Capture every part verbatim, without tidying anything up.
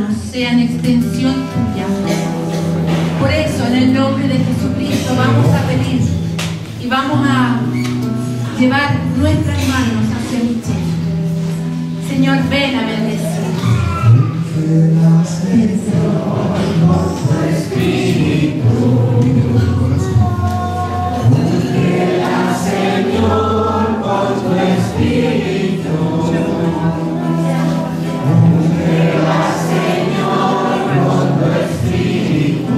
manos sean extensión tuya. Por eso, en el nombre de Jesucristo, vamos a pedir y vamos a llevar nuestras manos hacia Michelle. Señor, ven a bendecir. Ven, Señor, con tu espíritu. Úngela, Señor, con tu espíritu. Úngela, Señor, con tu espíritu.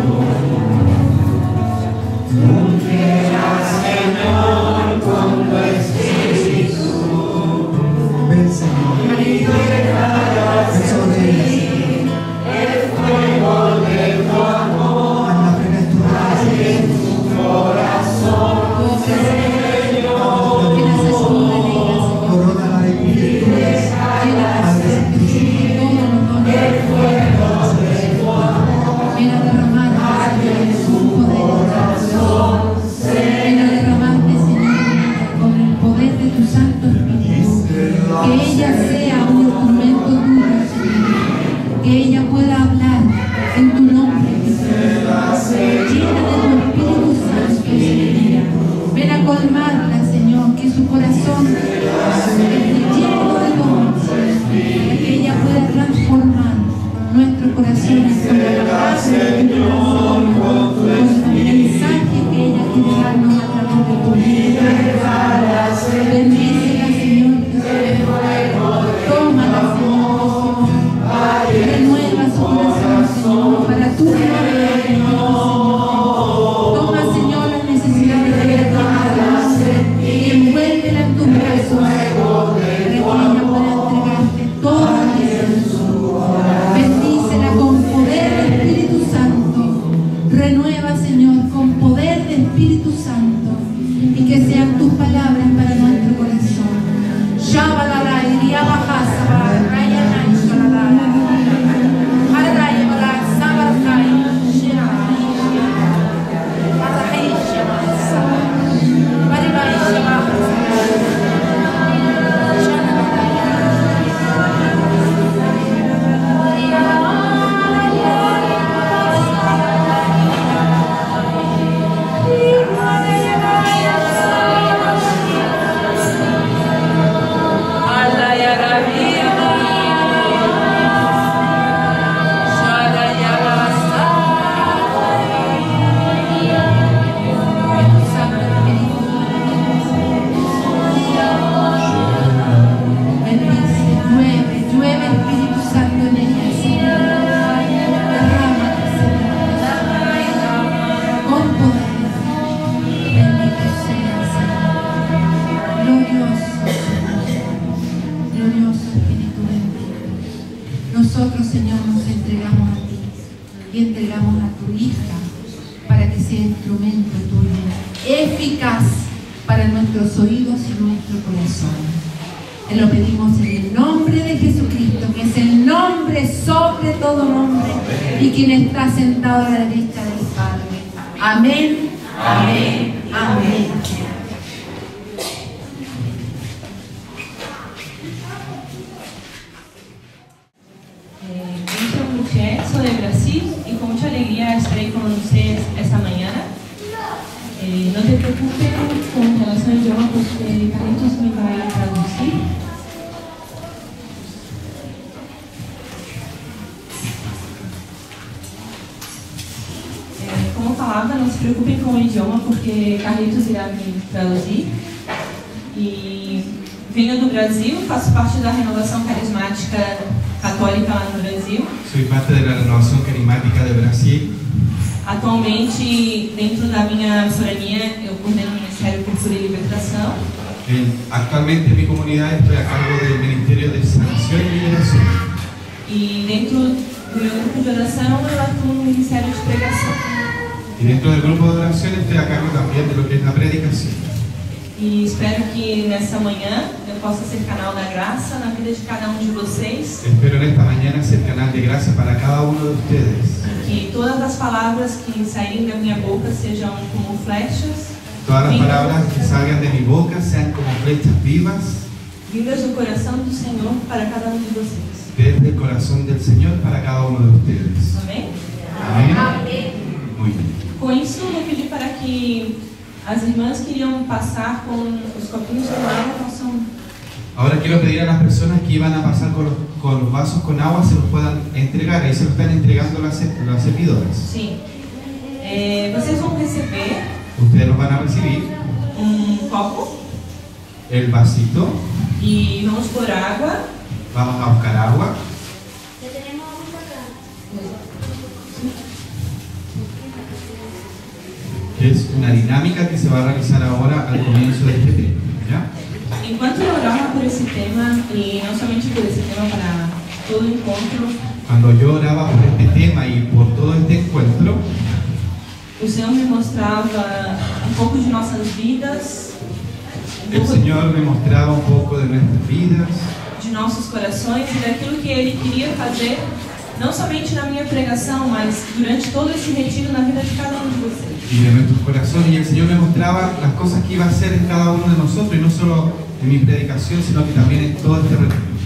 Úngela, Señor, con tu espíritu. Ven, Señor. Ven sobre ella. El fuego de tu amor. En la plena de tu corazón. Señor. Corona la alegría. El fuego de tu amor. Ven a derramarte en su corazón. Ven a derramarte, Señor, con el poder de tu Santo Espíritu. Que ella sea un instrumento tuyo, Señor. Que ella pueda hablar en tu nombre, Jesús. Llena de tu Espíritu Santo, Señor. Ven a colmarla, Señor, que su corazón esté lleno de tu amor, para que ella pueda transformar nuestros corazones con la gracia de tu corazón, con el mensaje que ella quiere darnos a través de tu vida. Bendícela, Señor Jesús. Tómala, Señor Jesús. Renueva su corazón, Señor, para tu gloria, Señor. Toma, Señor, las necesidades de la tierra y envuélvela en tus brazos, para que ella pueda entregarte todo lo que es. Bendícela con poder del Espíritu Santo. Renueva, Señor, con poder del Espíritu Santo, y que sean tus palabras para nuestro corazón. Shabalala, iría bajasa, raya naisha, la la la. Haraya bala, sabarkai, shira, arahisha, masa. Baribaisha, bajasa. Nosotros, Señor, nos entregamos a ti y entregamos a tu hija para que sea instrumento tuyo, eficaz para nuestros oídos y nuestro corazón. Te lo pedimos en el nombre de Jesucristo, que es el nombre sobre todo nombre y quien está sentado a la derecha del Padre. Amén, amén, amén. Sou de Brasil y con mucha alegría estaré con ustedes esta mañana. Eh, no te preocupes con relación al idioma porque Carlitos me va a traducir. Eh, como falava, não se preocupem com o idioma porque Carlitos irá me traduzir. E venho do Brasil, faço parte da renovação carismática católica lá no Brasil. Soy parte de la Renovación Carismática de Brasil. Atualmente, dentro da minha forania, eu coordeno o Ministério Cultura e Libertação. Eh, actualmente en mi comunidad estoy a cargo del Ministerio de Sanación y Liberación. E dentro do meu grupo de oração, eu atuo no Ministério de Pregação. Y dentro del grupo de oración estoy a cargo también de lo que es la predicación. E espero que nessa manhã eu possa ser canal da graça na vida de cada um de vocês. Espero en esta mañana ser canal de gracia para cada uno de ustedes. Que todas as palavras que saírem da minha boca sejam como flechas. Todas las palabras que salgan de mi boca sean como flechas vivas. Vindas do coração do Senhor para cada um de vocês. Desde el corazón del Señor para cada uno uno de ustedes. Amém? Amén. Muy bien. Com isso, eu vou pedir para que as irmãs que iriam passar com os copinhos com água possam. Ahora quiero pedir a las personas que iban a pasar con los, con los vasos con agua se los puedan entregar. Ahí se los están entregando las, las servidoras. Sim. É, vocês vão receber Ustedes los van a recibir. um copo El vasito. e vamos pôr água. Vamos a buscar agua. Es una dinámica que se va a realizar ahora al comienzo de este tema. ¿Ya? Enquanto eu orava por esse tema, e não somente por esse tema, para todo o encontro, Cuando yo oraba por este tema y por todo este encuentro, o Senhor me mostrava um pouco de nossas vidas, um el pouco Señor me mostraba un poco de nuestras vidas, de nossos corações e daquilo que Ele queria fazer, não somente na minha pregação, mas durante todo esse retiro na vida de cada um de vocês. y de nuestros corazones, y el Señor me mostraba las cosas que iba a hacer en cada uno de nosotros, y no solo en mi predicación, sino que también en todo este retiro.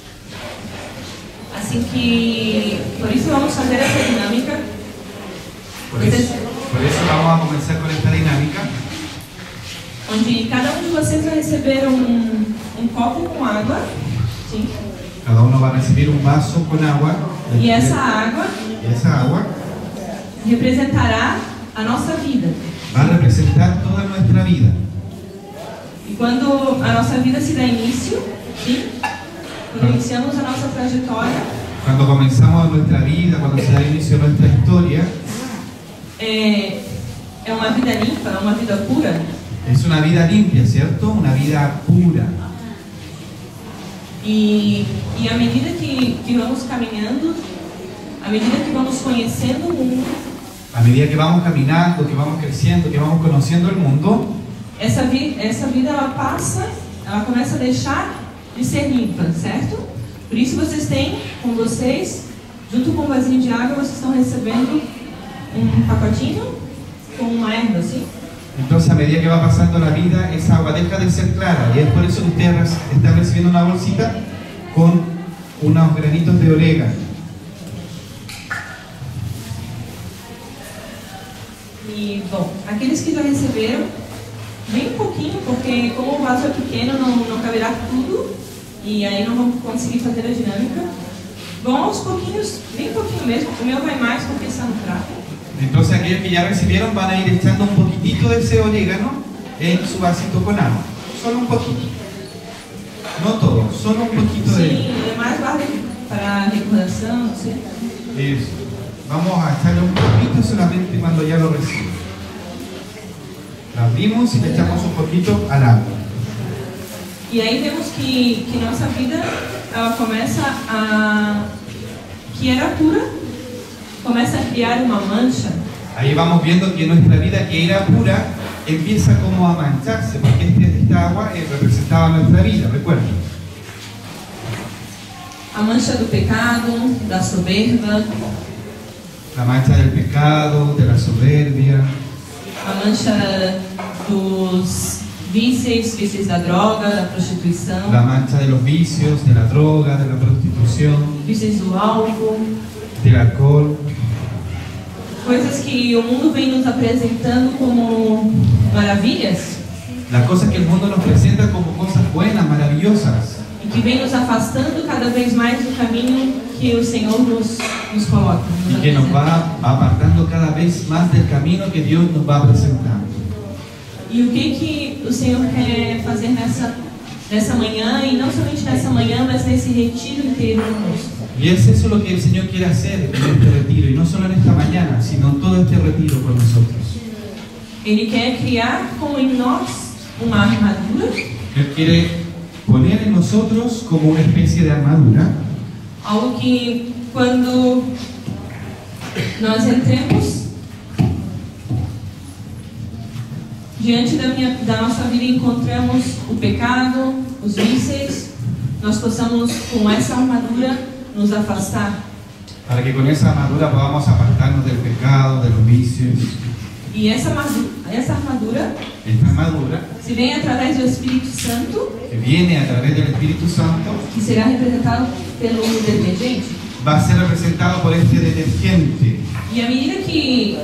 Assim que, por isso vamos fazer essa dinâmica. Por eso, por eso vamos a comenzar con esta dinámica, Onde cada um de vocês vai receber um, um copo com água, sim, cada uno va a recibir un vaso con agua, e essa água y esa agua representará a nossa vida. va a representar toda nuestra vida. E quando a nossa vida se dá início, sim, quando iniciamos a nossa trajetória, Cuando comenzamos nuestra vida, cuando se da inicio a nuestra historia, é, é uma vida limpa, é uma vida pura. es una vida limpia, ¿cierto? Una vida pura. E, e à medida que, que vamos caminhando, à medida que vamos conhecendo o mundo, A medida que vamos caminando, que vamos creciendo, que vamos conociendo el mundo, essa, vi, essa vida ela passa, ela começa a deixar de ser limpa, certo? Por isso vocês têm com vocês, junto com um vasinho de água, vocês estão recebendo um pacotinho com uma erva, assim. entonces a medida que va pasando la vida, esa agua deja de ser clara. Y es por eso que ustedes re- están recibiendo una bolsita con unos granitos de orégano. E, bom, aqueles que já receberam, bem um pouquinho, porque como o vaso é pequeno, não, não caberá tudo, e aí não vamos conseguir fazer a dinâmica. Vão aos pouquinhos, bem pouquinho mesmo, o meu vai mais porque está no prato. Entonces aquellos que ya recibieron van a ir echando un poquitito de ese orégano en su vasito con agua. Solo un poquito. No todo, solo un poquito de... Sim, é mais guarda para recordação, não sei. Eso. Vamos a echarle un poquito solamente cuando ya lo reciben. Lo abrimos y le echamos un poquito al agua. E aí vemos que, que nossa vida, ela começa a... que era pura, começa a criar uma mancha. Ahí vamos viendo que nuestra vida, que era pura, empieza como a mancharse, porque este- esta agua eh, representaba nuestra vida, recuerden. A mancha do pecado, da soberba, La mancha del pecado, de la soberbia, a mancha dos vícios, vícios da droga, da prostituição, la mancha de los vicios, de la droga, de la prostitución, vícios do álcool, del alcohol, coisas que o mundo vem nos apresentando como maravilhas las cosas que el mundo nos presenta como cosas buenas, maravillosas, e que vem nos afastando cada vez mais do caminho que o Senhor nos, nos coloca. y Nos que nos apresenta. va apartando cada vez más del camino que Dios nos va presentando. E o que que o Senhor quer fazer nessa, nessa manhã, e não somente nessa manhã, mas nesse retiro inteiro conosco? Y es eso lo que el Señor quiere hacer en este retiro, y no solo en esta mañana, sino en todo este retiro con nosotros. Ele quer criar como em nós uma armadura, Él quiere poner en nosotros como una especie de armadura, algo que quando nós entremos diante da, minha, da nossa vida e encontramos o pecado, os vícios, nós possamos com essa armadura nos afastar. para que con esa armadura podamos apartarnos del pecado, de los vicios. E essa armadura, essa armadura Esta armadura se vem através do Espírito Santo, que viene a través del Espíritu Santo, que será representado pelo detergente. va a ser representado por este detergente. E à medida que,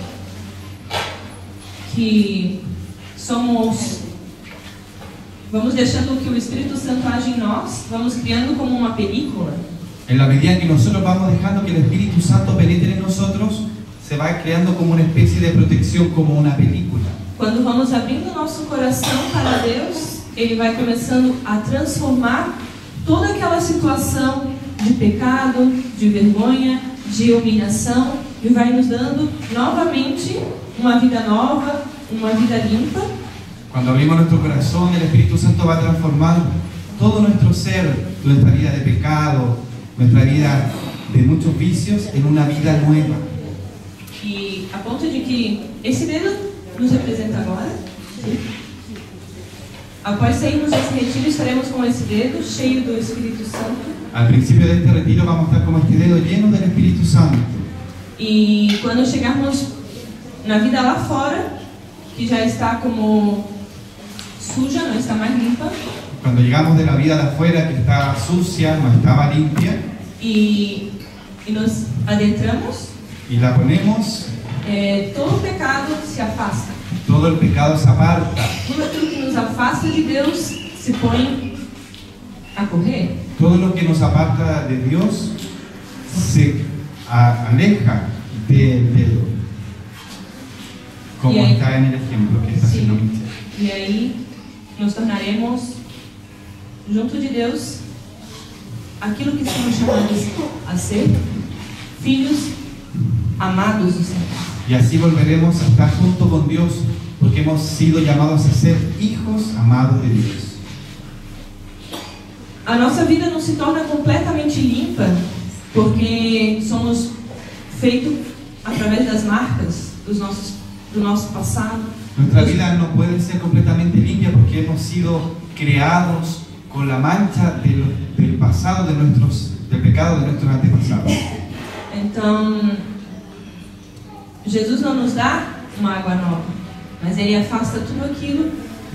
que somos, vamos deixando que o Espírito Santo age em nós, vamos criando como uma película. En la medida que nosotros vamos dejando que el Espíritu Santo penetre en nosotros, se va creando como una especie de protección, como una película. Quando vamos abrindo nosso coração para Deus, Ele vai começando a transformar toda aquela situação de pecado, de vergonha, de humilhação, e vai nos dando novamente uma vida nova, uma vida limpa. Cuando abrimos nuestro corazón, el Espíritu Santo va a transformar todo nuestro ser, nuestra vida de pecado, nuestra vida de muchos vicios, en una vida nueva. E a ponto de que esse dedo nos representa agora. Sim. Após sairmos desse retiro, estaremos com esse dedo cheio do Espírito Santo. Al principio de este retiro vamos a estar como este dedo lleno del Espíritu Santo. E quando chegarmos na vida lá fora, que já está como suja, não está mais limpa. Cuando llegamos de la vida de afuera, que estaba sucia, no estaba limpia, E, e nos adentramos, y la ponemos, é, todo o pecado se afasta. todo el pecado se aparta. Tudo aquilo que nos afasta de Deus se põe a correr. Todo lo que nos aparta de Dios se a- aleja del dedo. Como Y ahí- está en el ejemplo que está Sí. haciendo Michelle. E aí nos tornaremos, junto de Deus, aquilo que somos chamados a ser, filhos amados do Senhor. Y así volveremos a estar junto con Dios, porque hemos sido llamados a ser hijos amados de Dios. A nossa vida não se torna completamente limpa porque somos feitos através das marcas dos nossos, do nosso passado. Nuestra vida no puede ser completamente limpia porque hemos sido creados con la mancha del, del pasado, de nuestros, del pecado de nuestros antepasados. Então, Jesus não nos dá uma água nova, mas Ele afasta tudo aquilo.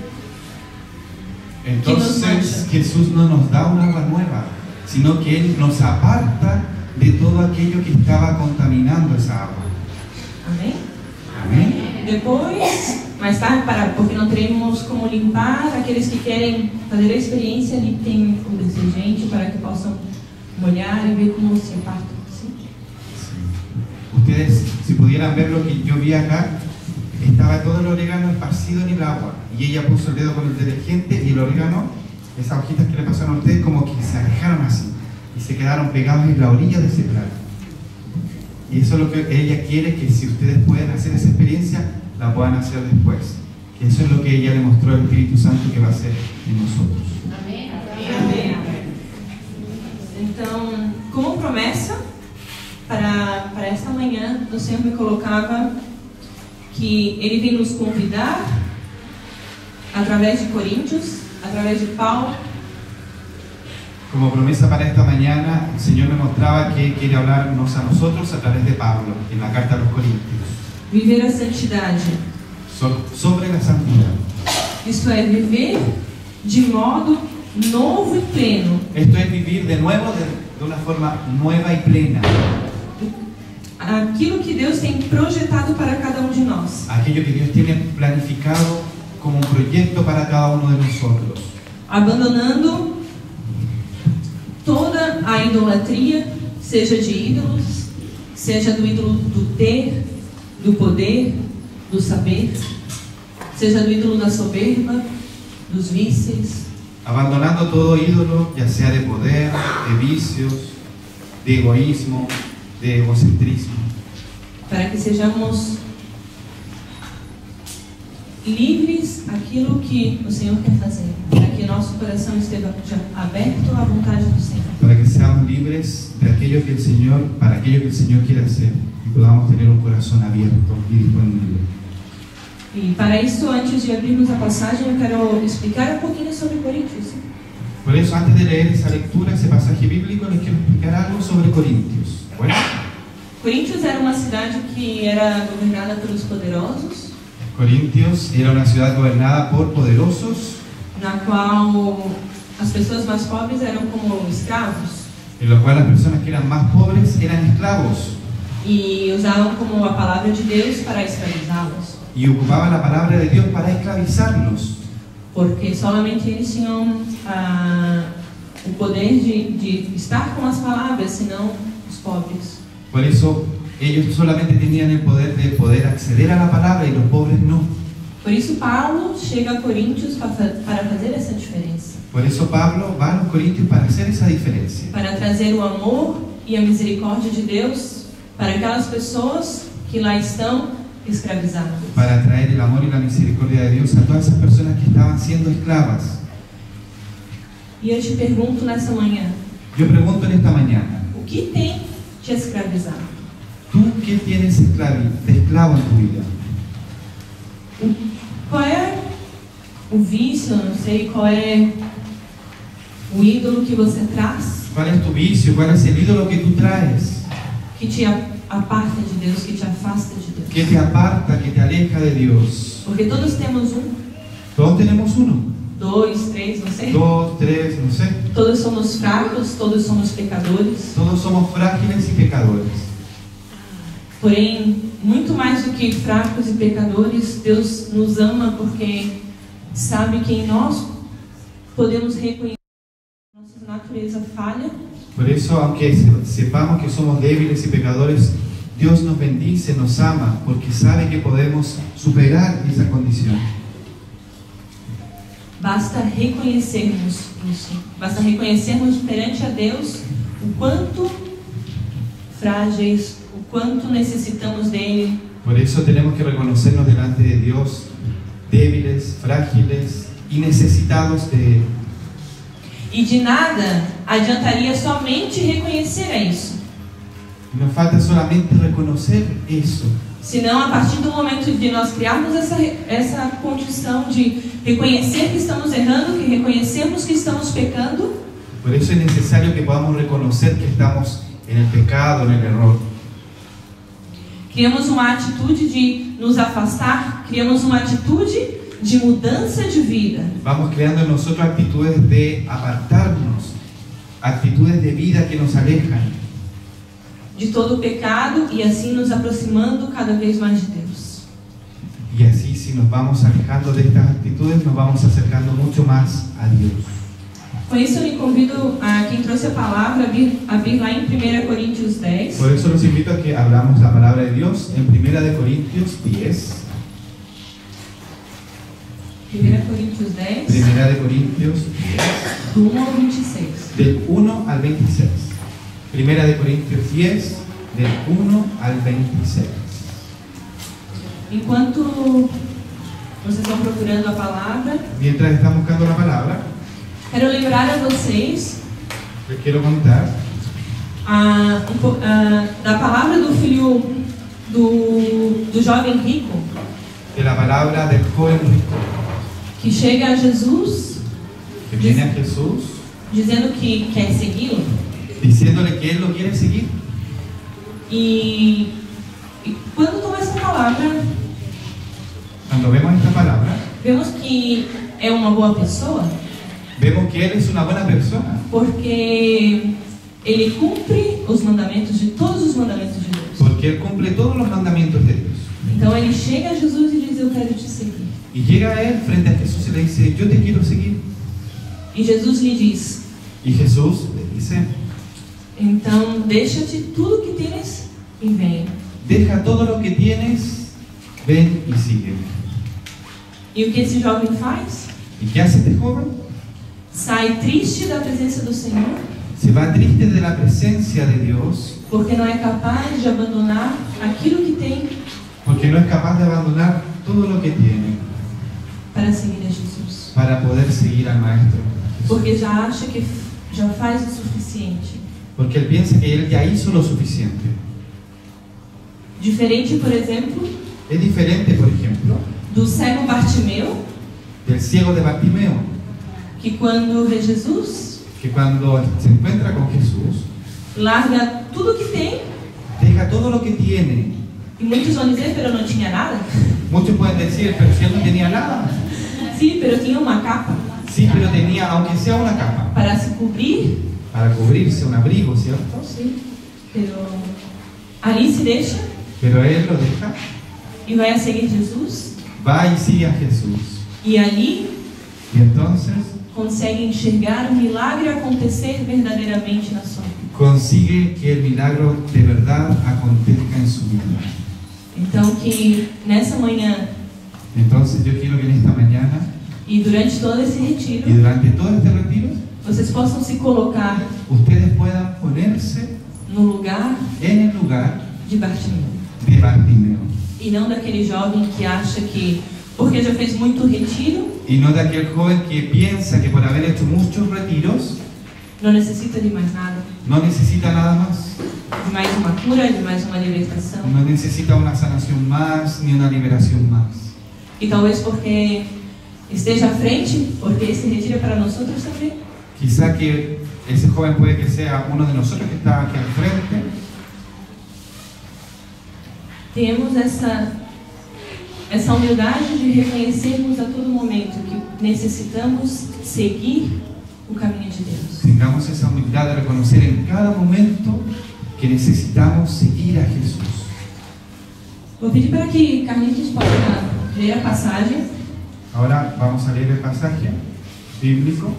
Entonces Jesús no nos da un agua nueva, sino que Él nos aparta de todo aquello que estaba contaminando esa agua. Amém? Amén. Depois, mais tarde, para, porque não teremos como limpar, aqueles que querem fazer a experiência, ali tem um detergente para que possam molhar e ver como se aparta. Sim? Ustedes, si pudieran ver lo que yo vi acá, estaba todo el orégano esparcido en el agua y ella puso el dedo con el detergente y el orégano, esas hojitas que le pasaron a ustedes, como que se alejaron así y se quedaron pegados en la orilla de ese plato. Y eso es lo que ella quiere, que si ustedes pueden hacer esa experiencia, la puedan hacer después. Que eso es lo que ella le mostró al Espíritu Santo que va a hacer en nosotros. Amém. Amém. Então, como promessa para, para esta manhã, o Senhor me colocava que Ele vem nos convidar através de Coríntios, através de Paulo, Como promesa para esta mañana, el Señor me mostraba que quiere hablarnos a nosotros a través de Pablo, en la carta a los Corintios, viver a santidade. so- sobre la santidad. Isto é, viver de modo novo e pleno. Esto es vivir de nuevo, de, de una forma nueva y plena, Aquilo que Deus tem projetado para cada um de nós. aquello que Dios tiene planificado como un proyecto para cada uno de nosotros, Abandonando toda a idolatria, seja de ídolos, seja do ídolo do ter, do poder, do saber, seja do ídolo da soberba, dos vícios, abandonando todo ídolo, ya sea de poder, de vicios, de egoísmo, de egocentrismo, para que sejamos livres aquilo que o Senhor quer fazer, para que nosso coração esteja aberto à vontade do Senhor. para que seamos libres de aquello que el Señor, para aquello que el Señor quiere hacer y podamos tener un corazón abierto y disponible. E para isso, antes de abrirmos a passagem, eu quero explicar um pouquinho sobre Coríntios. Por eso, antes de leer esa lectura, ese pasaje bíblico, les quiero explicar algo sobre Corintios. Bueno, Coríntios era uma cidade que era governada pelos poderosos, Corintios era una ciudad gobernada por poderosos, na qual as pessoas mais pobres eram como escravos. en lo cual las personas que eran más pobres eran esclavos e usavam como a palavra de Deus para escravizá-los, y ocupaban la palabra de Dios para esclavizarlos, porque solamente eles tinham ah, o poder de, de estar com as palavras, senão os pobres. por eso ellos solamente tenían el poder de poder acceder a la palabra y los pobres no. Por isso Paulo chega a Coríntios para fazer essa diferença, Por eso Pablo va a los Corintios para hacer esa diferencia, para trazer o amor e a misericórdia de Deus para aquelas pessoas que lá estão escravizadas. para traer el amor y la misericordia de Dios a todas esas personas que estaban siendo esclavas. E eu te pergunto nessa manhã, Yo pregunto en esta mañana, o que tem te escravizado? ¿tú qué tienes esclavi- de esclavo en tu vida? O, qual é o vício, eu não sei, qual é o ídolo que você traz ¿Cuál es tu vicio? ¿Cuál es el ídolo que tú traes? que te a- aparta de Deus, que te afasta de Deus? Que te aparta, que te aleja de Dios. Porque todos temos um, Todos tenemos uno, dois, três, não sei. dos, tres, no sé. Todos somos fracos, todos somos pecadores. Todos somos frágiles y pecadores. Porém, muito mais do que fracos e pecadores, Deus nos ama porque sabe que em nós podemos reconhecer nossa natureza falha, Por eso, aunque se- sepamos que somos débiles y pecadores, Dios nos bendice, nos ama, porque sabe que podemos superar esa condición. basta reconhecermos isso. Basta reconhecermos perante a Deus o quanto frágeis, o quanto necessitamos dele, Por eso tenemos que reconocernos delante de Dios débiles, frágiles y necesitados de Él. e de nada adiantaria somente reconhecer isso. Nos falta solamente reconocer eso. Senão, a partir do momento de nós criarmos essa, essa condição de reconhecer que estamos errando, que reconhecemos que estamos pecando, Por eso es necesario que podamos reconocer que estamos en el pecado, en el error. criamos uma atitude de nos afastar, criamos uma atitude de mudança de vida. Vamos creando en nosotros actitudes de apartarnos, actitudes de vida que nos alejan de todo o pecado e assim nos aproximando cada vez mais de Deus. y así si nos vamos alejando de estas actitudes nos vamos acercando mucho más a Dios. Com isso, eu lhe convido a quem trouxe a palavra a vir, a vir lá em primeira Coríntios dez. Por eso los invito a que hablamos la palabra de Dios en primera de Corintios diez. primeira Coríntios dez, Primera de Corintios diez, do um ao vinte e seis. del uno al veintiséis. Primera de Corintios diez, del uno al veintiséis. Enquanto vocês estão procurando a palavra, Mientras están buscando la palabra, quero lembrar a vocês les quiero contar a, um po- a, da palavra do filho do, do jovem rico, de la palabra del joven rico, que chega a Jesus que viene a Jesús dizendo que quer segui-lo. diciéndole que él lo quiere seguir. E, e quando toma essa palavra, Cuando vemos esta palabra, vemos que é uma boa pessoa, vemos que él es una buena persona, porque ele cumpre os mandamentos de todos os mandamentos de Deus. porque él cumple todos los mandamientos de Dios. Então ele chega a Jesus e diz: eu quero te seguir. Y llega a él frente a Jesús y le dice, yo te quiero seguir. E Jesus lhe diz: Y Jesús le dice, então deixa-te tudo que tens e venha. deja todo lo que tienes, ven y sigue. E o que esse jovem faz? ¿Y qué hace este joven? Sai triste da presença do Senhor, Se va triste de la presencia de Dios, porque não é capaz de abandonar aquilo que tem porque no es capaz de abandonar todo lo que tiene para seguir a Jesus. para poder seguir al Maestro. Jesús. Porque já acha que já faz o suficiente. Porque él piensa que él ya hizo lo suficiente. Diferente, por exemplo, Es diferente, por ejemplo, do cego Bartimeu, del ciego de Bartimeo, que quando vê Jesus, que cuando se encuentra con Jesús, larga tudo que tem, deja todo lo que tiene. e muitos vão dizer, pero não tinha nada. Muchos pueden decir, pero si él no tenía nada. Sim, pero tinha uma capa Sí, pero tenía, aunque sea una capa, para se cobrir para cubrirse, un abrigo, ¿cierto? Sim. Pero ali se deixa Pero él lo deja, e vai a seguir Jesus. va y sigue a Jesús. E ali Y entonces consegue enxergar o milagre acontecer verdadeiramente na sua vida. consigue que el milagro de verdad acontezca en su vida. Então que nessa manhã Entonces yo quiero que en esta mañana e durante todo esse y retiro durante todo este retiro, vocês possam se colocar ustedes puedan ponerse no lugar en el lugar de Bartimeu. de Bartimeo. E não daquele jovem que acha que, porque já fez muito retiro, Y no de aquel joven que piensa que por haber hecho muchos retiros não necessita de mais nada, no necesita nada más, de mais uma cura, de mais uma libertação. no necesita una sanación más ni una liberación más. E talvez porque esteja à frente, porque esse retiro é para nós outros também. Quizá que ese joven puede que sea uno de nosotros que está aquí al frente. Temos essa, essa humildade de reconhecermos a todo momento que necessitamos seguir o caminho de Deus. Tengamos esa humildad de reconocer en cada momento que necesitamos seguir a Jesús. Vou pedir para que Carlitos possa ler a passagem. Ahora vamos a leer el pasaje bíblico.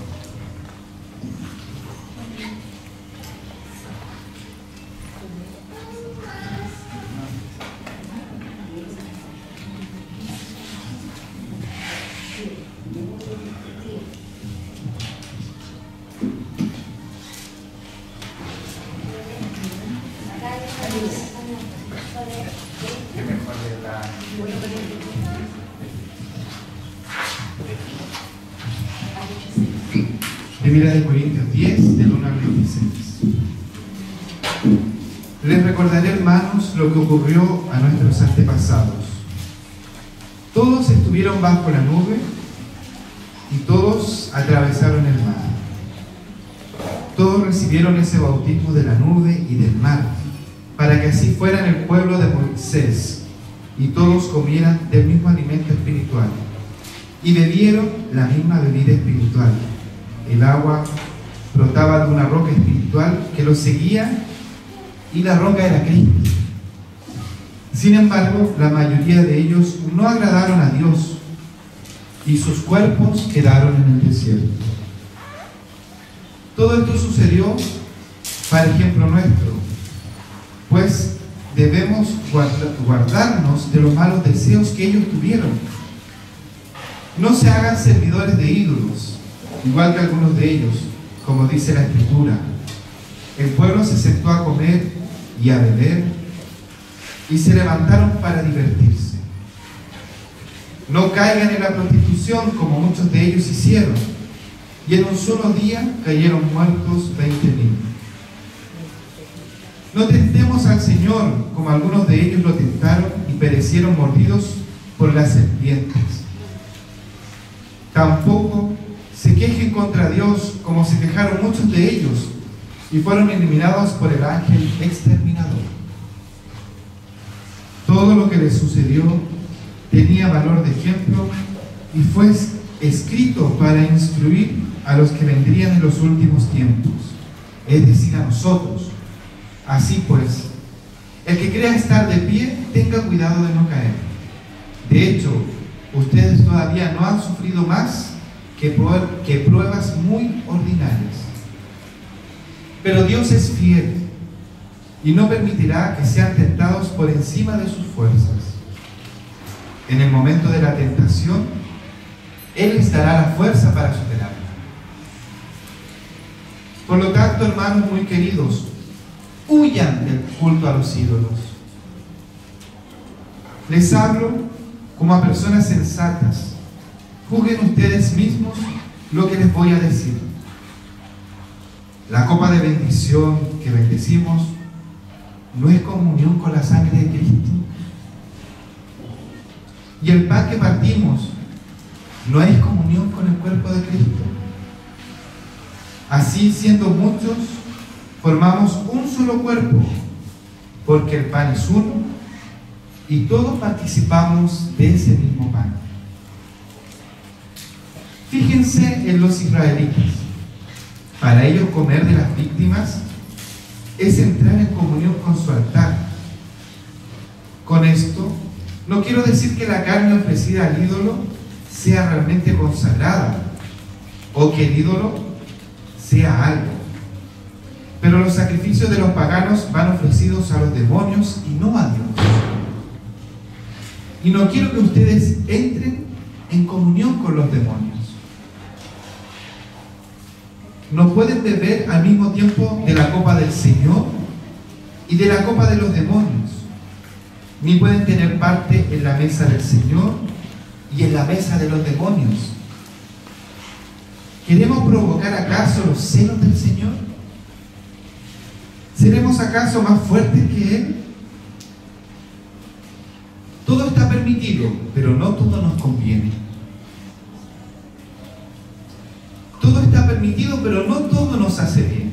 Primera de Corintios diez, del uno al veintiséis. Les recordaré, hermanos, lo que ocurrió a nuestros antepasados. Todos estuvieron bajo la nube y todos atravesaron el mar. Todos recibieron ese bautismo de la nube y del mar, para que así fueran el pueblo de Moisés, y todos comieran del mismo alimento espiritual, y bebieron la misma bebida espiritual. El agua brotaba de una roca espiritual que los seguía, y la roca era Cristo. Sin embargo, la mayoría de ellos no agradaron a Dios, y sus cuerpos quedaron en el desierto. Todo esto sucedió para ejemplo nuestro, pues debemos guardarnos de los malos deseos que ellos tuvieron. No se hagan servidores de ídolos, igual que algunos de ellos, como dice la Escritura. El pueblo se sentó a comer y a beber, y se levantaron para divertirse. No caigan en la prostitución como muchos de ellos hicieron, y en un solo día cayeron muertos veinte mil. No tentemos al Señor como algunos de ellos lo tentaron y perecieron mordidos por las serpientes. Tampoco se quejen contra Dios como se quejaron muchos de ellos y fueron eliminados por el ángel exterminador. Todo lo que les sucedió tenía valor de ejemplo y fue escrito para instruir a los que vendrían en los últimos tiempos, es decir, a nosotros. Así pues, el que crea estar de pie, tenga cuidado de no caer. De hecho, ustedes todavía no han sufrido más que pruebas muy ordinarias. Pero Dios es fiel y no permitirá que sean tentados por encima de sus fuerzas. En el momento de la tentación, Él les dará la fuerza para superarla. Por lo tanto, hermanos muy queridos, huyan del culto a los ídolos. Les hablo como a personas sensatas. Juzguen ustedes mismos lo que les voy a decir. La copa de bendición que bendecimos no es comunión con la sangre de Cristo. Y el pan que partimos no es comunión con el cuerpo de Cristo. Así, siendo muchos, formamos un solo cuerpo, porque el pan es uno y todos participamos de ese mismo pan. Fíjense en los israelitas. Para ellos comer de las víctimas es entrar en comunión con su altar. Con esto, no quiero decir que la carne ofrecida al ídolo sea realmente consagrada o que el ídolo sea algo. Pero los sacrificios de los paganos van ofrecidos a los demonios y no a Dios. Y no quiero que ustedes entren en comunión con los demonios. No pueden beber al mismo tiempo de la copa del Señor y de la copa de los demonios, ni pueden tener parte en la mesa del Señor y en la mesa de los demonios. ¿Queremos provocar acaso los celos del Señor? ¿Seremos acaso más fuertes que Él? Todo está permitido, pero no todo nos conviene. Todo está permitido, pero no todo nos hace bien.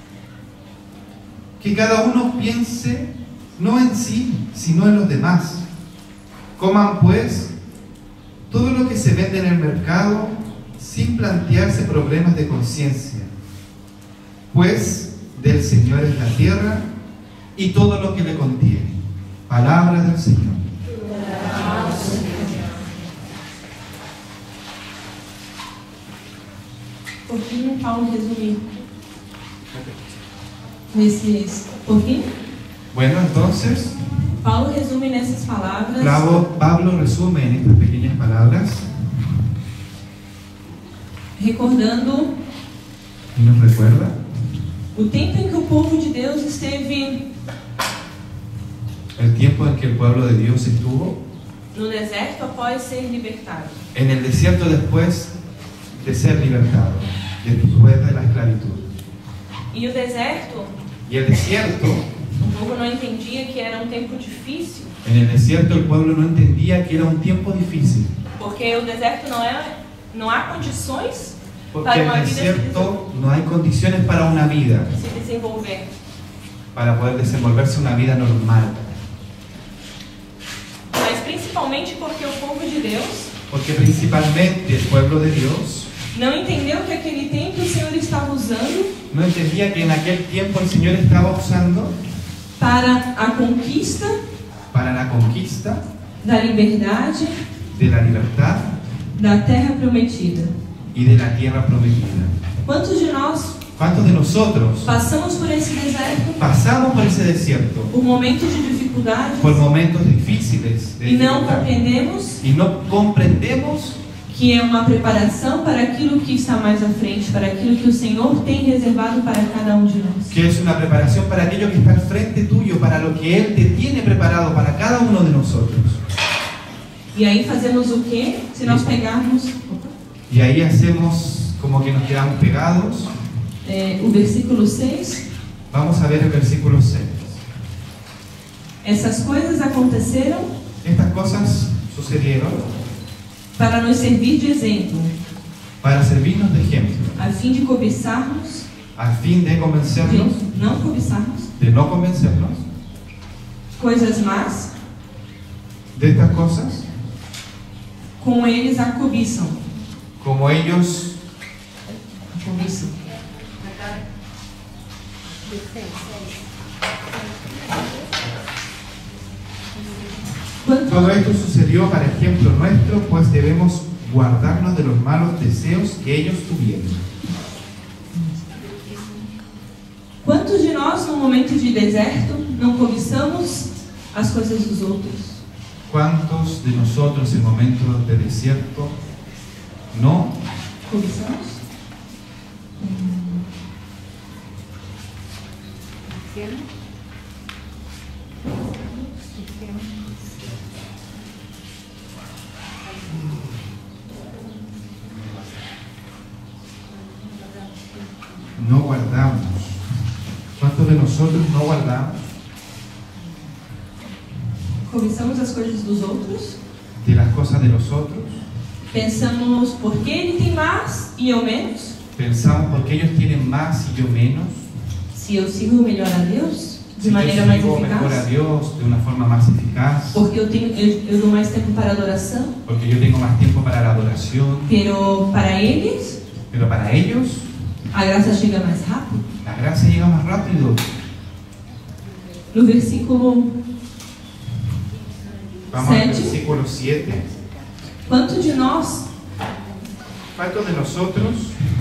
Que cada uno piense no en sí, sino en los demás. Coman pues todo lo que se vende en el mercado sin plantearse problemas de conciencia, pues del Señor es la tierra y todo lo que le contiene. Palabra del Señor. Por fim, Paulo resume nesses. Por fim, Bueno, entonces, Paulo resume nessas palavras Pablo, Pablo resume en estas pequeñas palabras recordando y nos recuerda o tempo em que o povo de Deus esteve el tiempo en que el pueblo de Dios estuvo no deserto após ser libertado. en el desierto después de ser libertado, después de la esclavitud. E o deserto, Y el desierto, o povo não entendia que era um tempo difícil, en el desierto el pueblo no entendía que era un tiempo difícil, porque o deserto não é, não há condições porque para en uma el vida se desierto no hay condiciones para una vida, se desenvolver. para poder desenvolverse una vida normal. Mas principalmente porque o povo de Deus Porque principalmente el pueblo de Dios não entendeu que aquele tempo o Senhor estava usando no entendía que en aquel tiempo el Señor estaba usando para a conquista para la conquista da liberdade de la libertad da terra prometida. y de la tierra prometida. Quantos de nós ¿Cuántos de nosotros passamos por esse deserto, pasamos por ese desierto, por momentos de dificuldades, por momentos difíciles de e não dificultad, compreendemos y no comprendemos que é uma preparação para aquilo que está mais à frente, para aquilo que o Senhor tem reservado para cada um de nós? que es una preparación para aquello que está al frente tuyo, para lo que Él te tiene preparado para cada uno de nosotros? E aí fazemos o quê? Se nós pegarmos Y ahí hacemos como que nos quedamos pegados. é, o versículo seis, Vamos a ver el versículo seis. essas coisas aconteceram Estas cosas sucedieron para nos servir de exemplo, para servirnos de ejemplo, a fim de cobiçarmos, a fin de convencernos, de não cobiçarmos, de no convencernos coisas más, de estas cosas, como eles a cobiçam. como ellos A cobiçam. Quanto, Todo esto sucedió para ejemplo nuestro, pues debemos guardarnos de los malos deseos que ellos tuvieron. quantos de nós, no momento de deserto, não cobiçamos as coisas dos outros? ¿Cuántos de nosotros en momentos de desierto no Cobiçamos? no guardamos? ¿Cuántos de nosotros no guardamos Cobiçamos as coisas dos outros? de las cosas de los otros? Pensamos por que ele tem mais e eu menos? Pensamos porque ellos tienen más y yo menos. Se eu sigo melhor a Deus de Si maneira yo mais sigo mejor a eficaz? Dios de una forma más eficaz, Porque eu tenho eu, eu dou mais tempo para adoração? porque yo tengo más tiempo para la adoración, Pero para eles, pero para ellos a graça chega mais rápido. La gracia llega más rápido. No versículo Vamos al Sete. versículo siete. quanto de nós, ¿Cuántos de nosotros,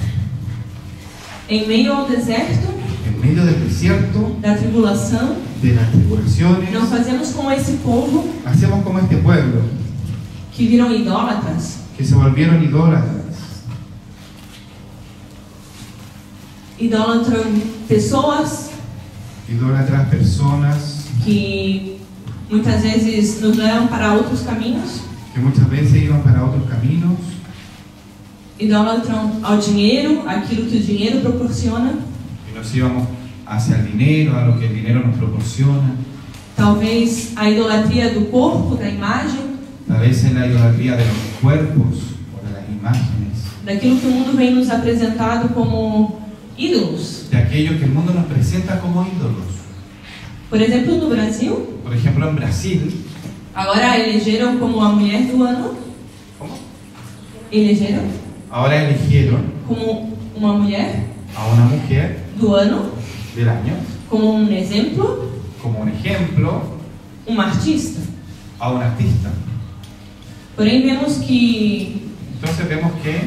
em meio ao deserto en medio del desierto, da tribulação, de las tribulaciones, não fazemos como esse povo hacemos como este pueblo, que viram idólatras, que se volvieron idólatras? idolatram pessoas Idólatras personas que muitas vezes nos levam para outros caminhos, que muchas veces iban para otros caminos, idolatram ao dinheiro, aquilo que o dinheiro proporciona, y nos íbamos hacia el dinero, a lo que el dinero nos proporciona. talvez a idolatria do corpo, da imagem, A veces la idolatría de los cuerpos o de las imágenes, daquilo que o mundo vem nos apresentado como ídolos. de aquello que el mundo nos presenta como ídolos. Por exemplo, no Brasil, Por ejemplo, en Brasil, agora elegeram como a mulher do ano, ¿cómo? elegeram Ahora eligieron como uma mulher a una mujer do ano, del año como um exemplo, como un ejemplo uma artista. a un artista. Porém, vemos que Entonces vemos que,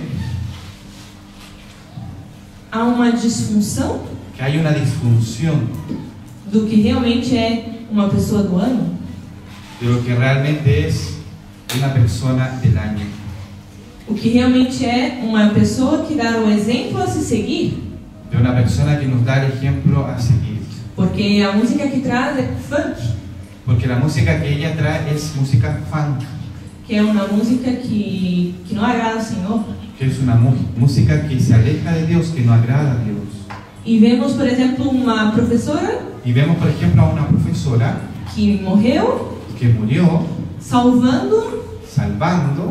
há uma disfunção que hay una disfunción do que realmente é uma pessoa do ano, de lo que realmente es una persona del año. o que realmente é uma pessoa que dá o exemplo a se seguir, De una persona que nos da el ejemplo a seguir. porque a música que traz é funk, Porque la música que ella trae es música funk, que é uma música que, que não agrada ao Senhor. que es una mu- música que se aleja de Dios, que no agrada a Dios. E vemos, por exemplo, uma professora Y vemos, por ejemplo, a una profesora que morreu que murió salvando salvando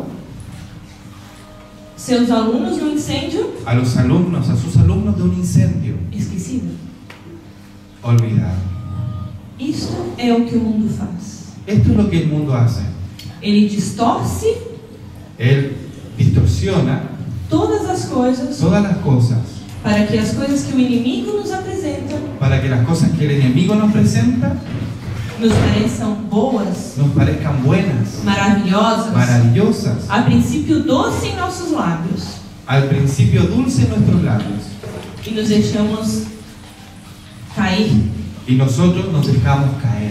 seus alunos no incêndio, a los alumnos, a sus alumnos de un incendio, esquecida. olvidado. Isto é o que o mundo faz. Esto es lo que el mundo hace. Ele distorce Él distorsiona todas as coisas todas las cosas para que as coisas que o inimigo nos apresenta para que las cosas que el enemigo nos presenta nos pareçam boas, nos parezcan buenas, maravilhosas, maravillosas, a princípio doce em nossos lábios, al principio dulce en nuestros labios, e nos deixamos cair, y nosotros nos dejamos caer,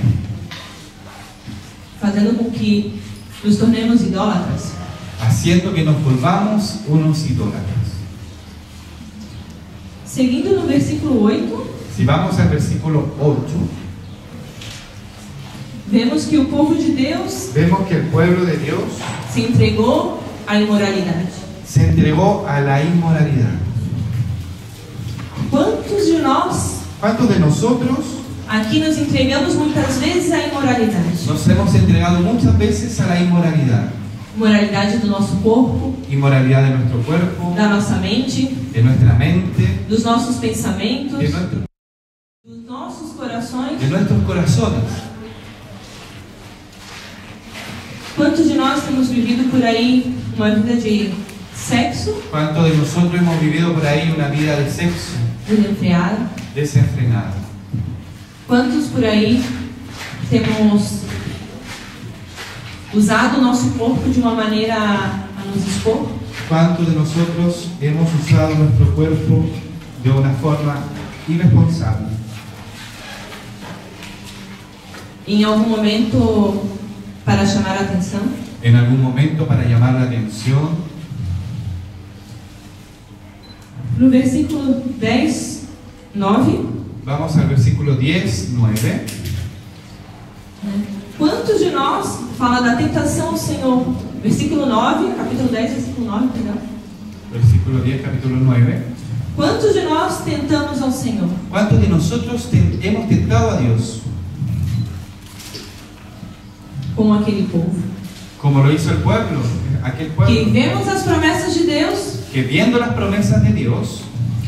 fazendo com que nos tornemos idólatras. haciendo que nos volvamos unos idólatras. Seguindo no versículo oito, Si vamos al versículo ocho, vemos que o povo de Deus vemos que el pueblo de Dios se entregou à imoralidade. se entregó a la inmoralidad. Quantos de nós ¿Cuántos de nosotros aqui nos entregamos muitas vezes à imoralidade? nos hemos entregado muchas veces a la inmoralidad? Moralidade do nosso corpo, Inmoralidad de nuestro cuerpo, da nossa mente, de nuestra mente, dos nossos pensamentos, de, nuestro- dos nossos corações. de nuestros corazones. Quantos de nós temos vivido por aí uma vida de sexo ¿Cuántos de nosotros hemos vivido por ahí una vida de sexo desenfreada? desenfrenada? Quantos por aí temos usado o nosso corpo de uma maneira a, a nos expor? ¿Cuántos de nosotros hemos usado nuestro cuerpo de una forma irresponsable? Em algum momento para chamar a atenção? En algún momento para llamar la atención. No versículo dez, nove, Vamos al versículo diez, nueve. quantos de nós, fala da tentação ao Senhor, versículo nove, capítulo dez, versículo nove, perdão. Versículo diez, capítulo nueve. Quantos de nós tentamos ao Senhor? ¿Cuántos de nosotros ten- hemos tentado a Dios? Como aquele povo. Como lo hizo el pueblo, aquel Que pueblo, vemos as promessas de Deus, que viendo las promesas de Dios,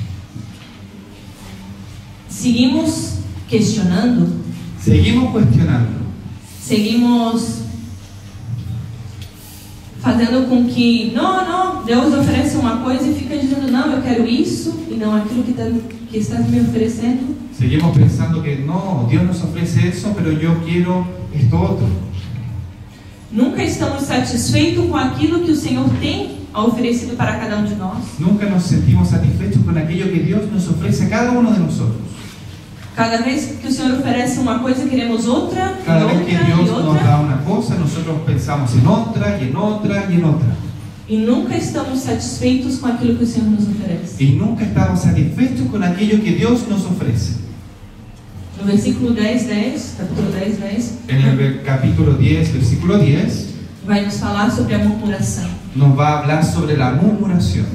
seguimos questionando, seguimos cuestionando, seguimos fazendo com que, não, não, Deus oferece uma coisa e fica dizendo, não, eu quero isso e não aquilo que, tá, que estás me oferecendo. Seguimos pensando que no, Dios nos ofrece eso, pero yo quiero esto otro. Nunca estamos satisfeitos com aquilo que o Senhor tem oferecido para cada um de nós. Nunca nos sentimos satisfechos con aquello que Dios nos ofrece a cada uno de nosotros. Cada vez que o Senhor oferece uma coisa, queremos outra, Cada e vez outra, que Dios e nos outra. da una cosa, nosotros pensamos en otra, y en otra, y en otra. E nunca estamos satisfeitos com aquilo que o Senhor nos oferece. Y nunca estamos satisfechos con aquello que Dios nos ofrece. No versículo dez, dez, capítulo dez, dez, En el capítulo diez, versículo diez, vai nos falar sobre a murmuração. nos va a hablar sobre la murmuración.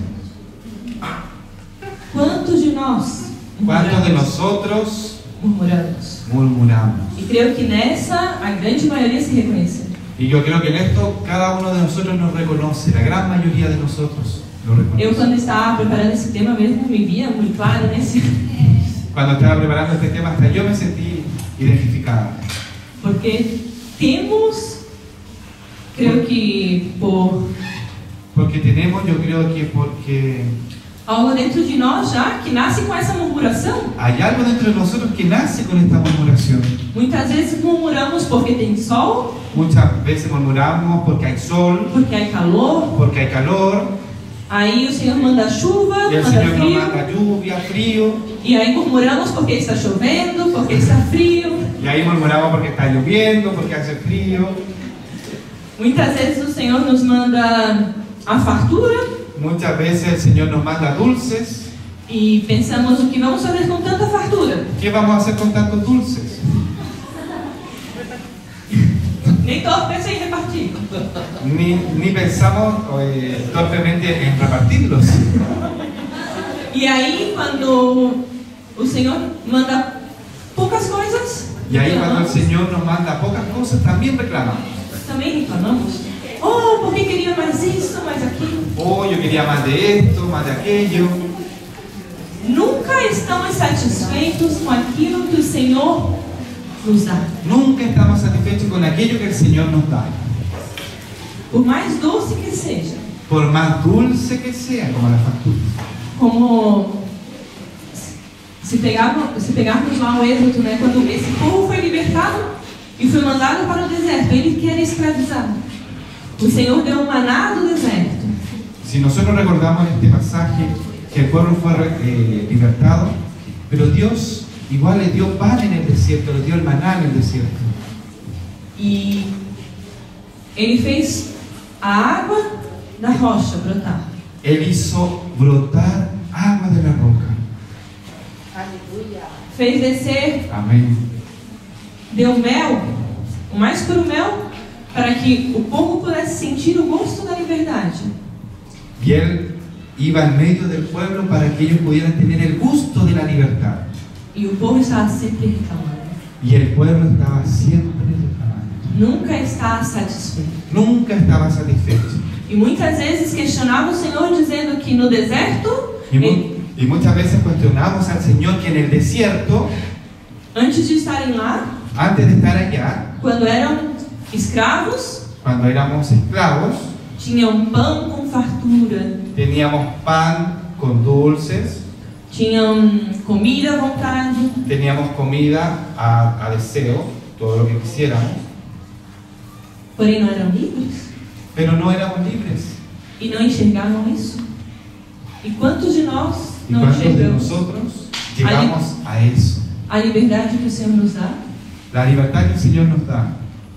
Quantos de nós ¿Cuántos de murmuramos? nosotros Murmuramos. murmuramos? E creio que nessa a grande maioria se reconhece. Y yo creo que en esto cada uno de nosotros nos reconoce, la gran mayoría de nosotros lo Eu, reconoce. quando estava preparando esse tema mesmo, me via muito claro nesse. Cuando estaba preparando este tema, hasta yo me sentí identificada. Porque temos, creio que por Porque tenemos, yo creo que porque algo dentro de nós já que nasce com essa murmuração. hay algo dentro de nosotros que nace con esta murmuración. Muitas vezes murmuramos porque tem sol, Muchas veces murmuramos porque hay sol, porque há calor. porque hay calor, Aí o Senhor manda chuva, y el manda Señor nos frio. manda lluvia, frío, E aí murmuramos porque está chovendo, porque está frio. y ahí murmuramos porque está lloviendo, porque hace frío. Muitas vezes o Senhor nos manda a fartura Muchas veces el Señor nos manda dulces. e pensamos o que vamos fazer com tanta fartura. ¿Qué vamos a hacer con tantos dulces? Nem todos pensam em repartir. Ni, ni pensamos eh, torpemente en repartirlos. E aí quando o Senhor manda poucas coisas, Y ahí cuando el reclamamos. Señor nos manda pocas cosas, también reclamamos. Também reclamamos. Oh, porque queria mais isso, mais aquilo. Oh, yo quería más de esto, más de aquello. Nunca estamos satisfeitos com aquilo que o Senhor nos dá. Nunca estamos satisfechos con aquello que el Señor nos da. Por mais doce que seja, Por más dulce que sea, como la factura. como se pegarmos, se pegarmos lá o Êxodo, né, quando esse povo foi libertado e foi mandado para o deserto, ele que era escravizado. O Senhor deu um maná do deserto. Si nosotros recordamos este pasaje, que el pueblo fue eh, libertado, pero Dios igual le dio pan en el desierto, le dio el maná en el desierto. E ele fez a água da rocha brotar. Él hizo brotar agua de la roca. Fez descer, Amén. deu mel, o mais puro mel, para que o povo pudesse sentir o gosto da liberdade. Y Él iba en medio del pueblo para que ellos pudieran tener el gusto de la libertad. E o povo estava sempre reclamando. Y el pueblo estaba siempre reclamando. Nunca está satisfeito. Nunca estaba satisfecho. E muitas vezes questionava o Senhor dizendo que no deserto, Y, mu- ele, y muchas veces cuestionamos al Señor que en el desierto, antes de estarem lá, antes de estar allá, quando eram escravos, cuando éramos esclavos, tinham pão com fartura, teníamos pan con dulces, tinham comida à vontade, teníamos comida a, a deseo, todo lo que quisiéramos, porém não eram livres pero no éramos libres. e não enxergavam isso. E quantos de nós ¿Y não cuántos de enxergamos nosotros llegamos a eso? a liberdade que o Senhor nos dá? La libertad que el Señor nos da.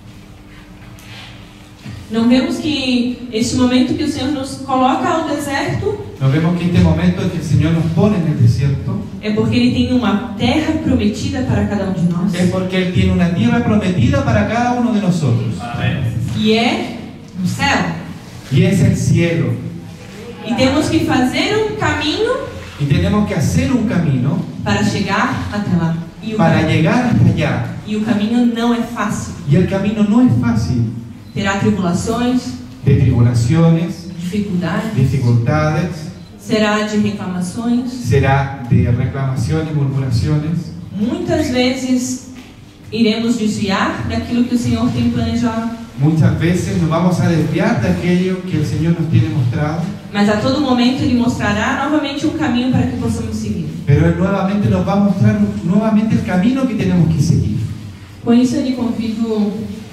Não vemos que este momento que o Senhor nos coloca ao deserto Nos vemos que este momento en que el Señor nos pone en el desierto é porque Ele tem uma terra prometida para cada um de nós. es porque Él tiene una tierra prometida para cada uno de nosotros. E é no céu. Y es el cielo. E temos que fazer um caminho Y tenemos que hacer un camino para chegar até lá. E o, para cam- llegar hasta allá. e o caminho não é fácil. Y el camino no es fácil. Terá tribulações, De tribulaciones, dificuldades, dificultades, será de reclamações. será de reclamaciones, murmuraciones. Muitas vezes iremos desviar daquilo que o Senhor tem planejado. Muchas veces nos vamos a desviar de aquello que el Señor nos tiene mostrado, Mas a todo momento Ele mostrará novamente um caminho para que possamos seguir. pero Él nuevamente nos va a mostrar nuevamente el camino que tenemos que seguir. Com isso, eu lhe convido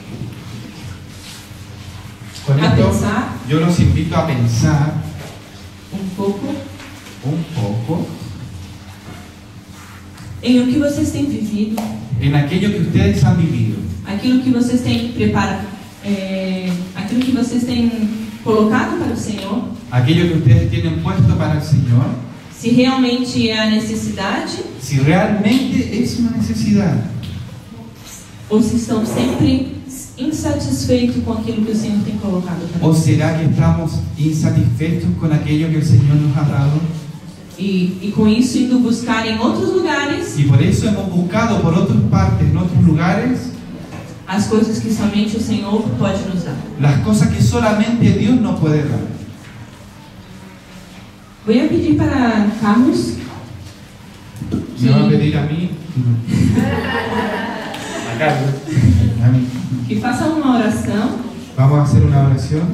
Con a esto, pensar yo los invito a pensar um pouco un poco em o que vocês têm vivido, en aquello que ustedes han vivido, aquilo que vocês têm preparado, é, aquilo que vocês têm colocado para o Senhor, aquello que ustedes tienen puesto para el Señor, se realmente é a necessidade si realmente es una necesidad, ou se estão sempre insatisfeitos com aquilo que o Senhor tem colocado para o nós. será que estamos insatisfechos con aquello que el Señor nos ha dado, E, e com isso indo buscar em outros lugares y por eso hemos buscado por otras partes, en otros lugares, as coisas que somente o Senhor pode nos dar. las cosas que solamente Dios nos puede dar. Vou pedir para Carlos Me va a pedir a mí, a Carlos, a mí. que faça uma oração Vamos a hacer una oración.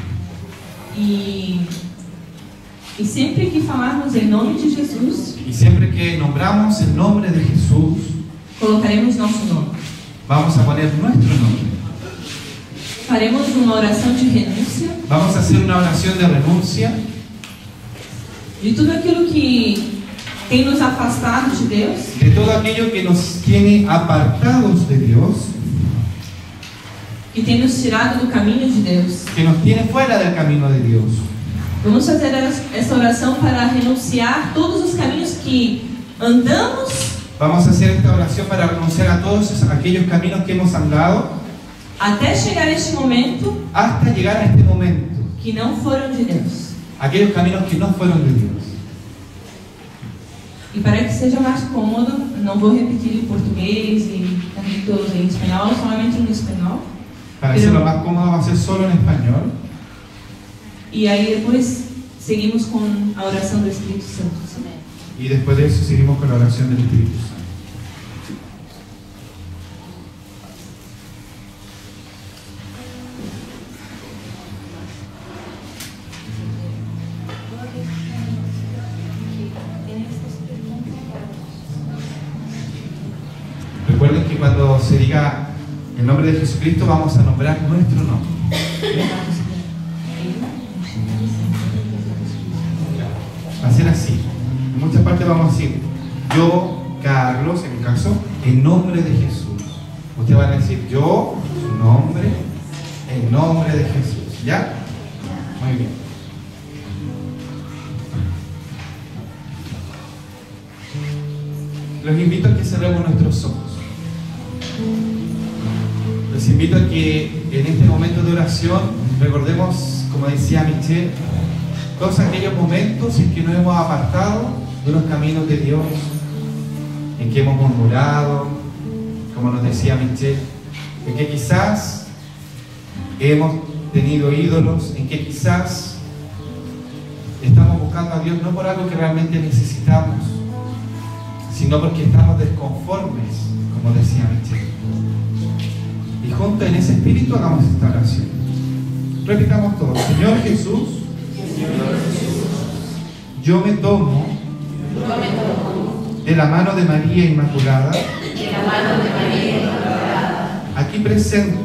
e, e sempre que falarmos em nome de Jesus, Y siempre que nombramos el nombre de Jesús, colocaremos nosso nome. vamos a poner nuestro nombre. Faremos uma oração de renúncia Vamos a hacer una oración de renuncia de tudo aquilo que tem nos afastado de Deus, de todo aquello que nos tiene apartados de Dios, que tem nos tirado do caminho de Deus. que nos tiene fuera del camino de Dios. Vamos fazer essa oração para renunciar todos os caminhos que andamos Vamos a hacer esta oración para renunciar a todos esos- aquellos caminos que hemos andado até chegar a este momento hasta llegar a este momento. que não foram de Deus. Aquellos caminos que no fueron de Dios. E para que seja mais cômodo, não vou repetir em português e também todos em espanhol, somente em espanhol. Para hacerlo más cómodo va a ser solo en español. E aí depois seguimos com a oração do Espírito Santo. Y después de eso seguimos con la oración del Espíritu Santo. Recuerden que cuando se diga el nombre de Jesucristo vamos a nombrar nuestro nombre. Va a ser así. En muchas partes vamos a decir, yo, Carlos, en mi caso, en nombre de Jesús. Ustedes van a decir, yo, su nombre, en nombre de Jesús. ¿Ya? Muy bien. Los invito a que cerremos nuestros ojos. Les invito a que en este momento de oración recordemos, como decía Michelle, todos aquellos momentos en que nos hemos apartado de los caminos de Dios, en que hemos murmurado, como nos decía Michelle, en que quizás hemos tenido ídolos, en que quizás estamos buscando a Dios no por algo que realmente necesitamos, sino porque estamos desconformes, como decía Michelle. Y junto en ese espíritu hagamos esta oración. Repitamos todos. Señor Jesús, yo me tomo de la mano de María Inmaculada, aquí presente,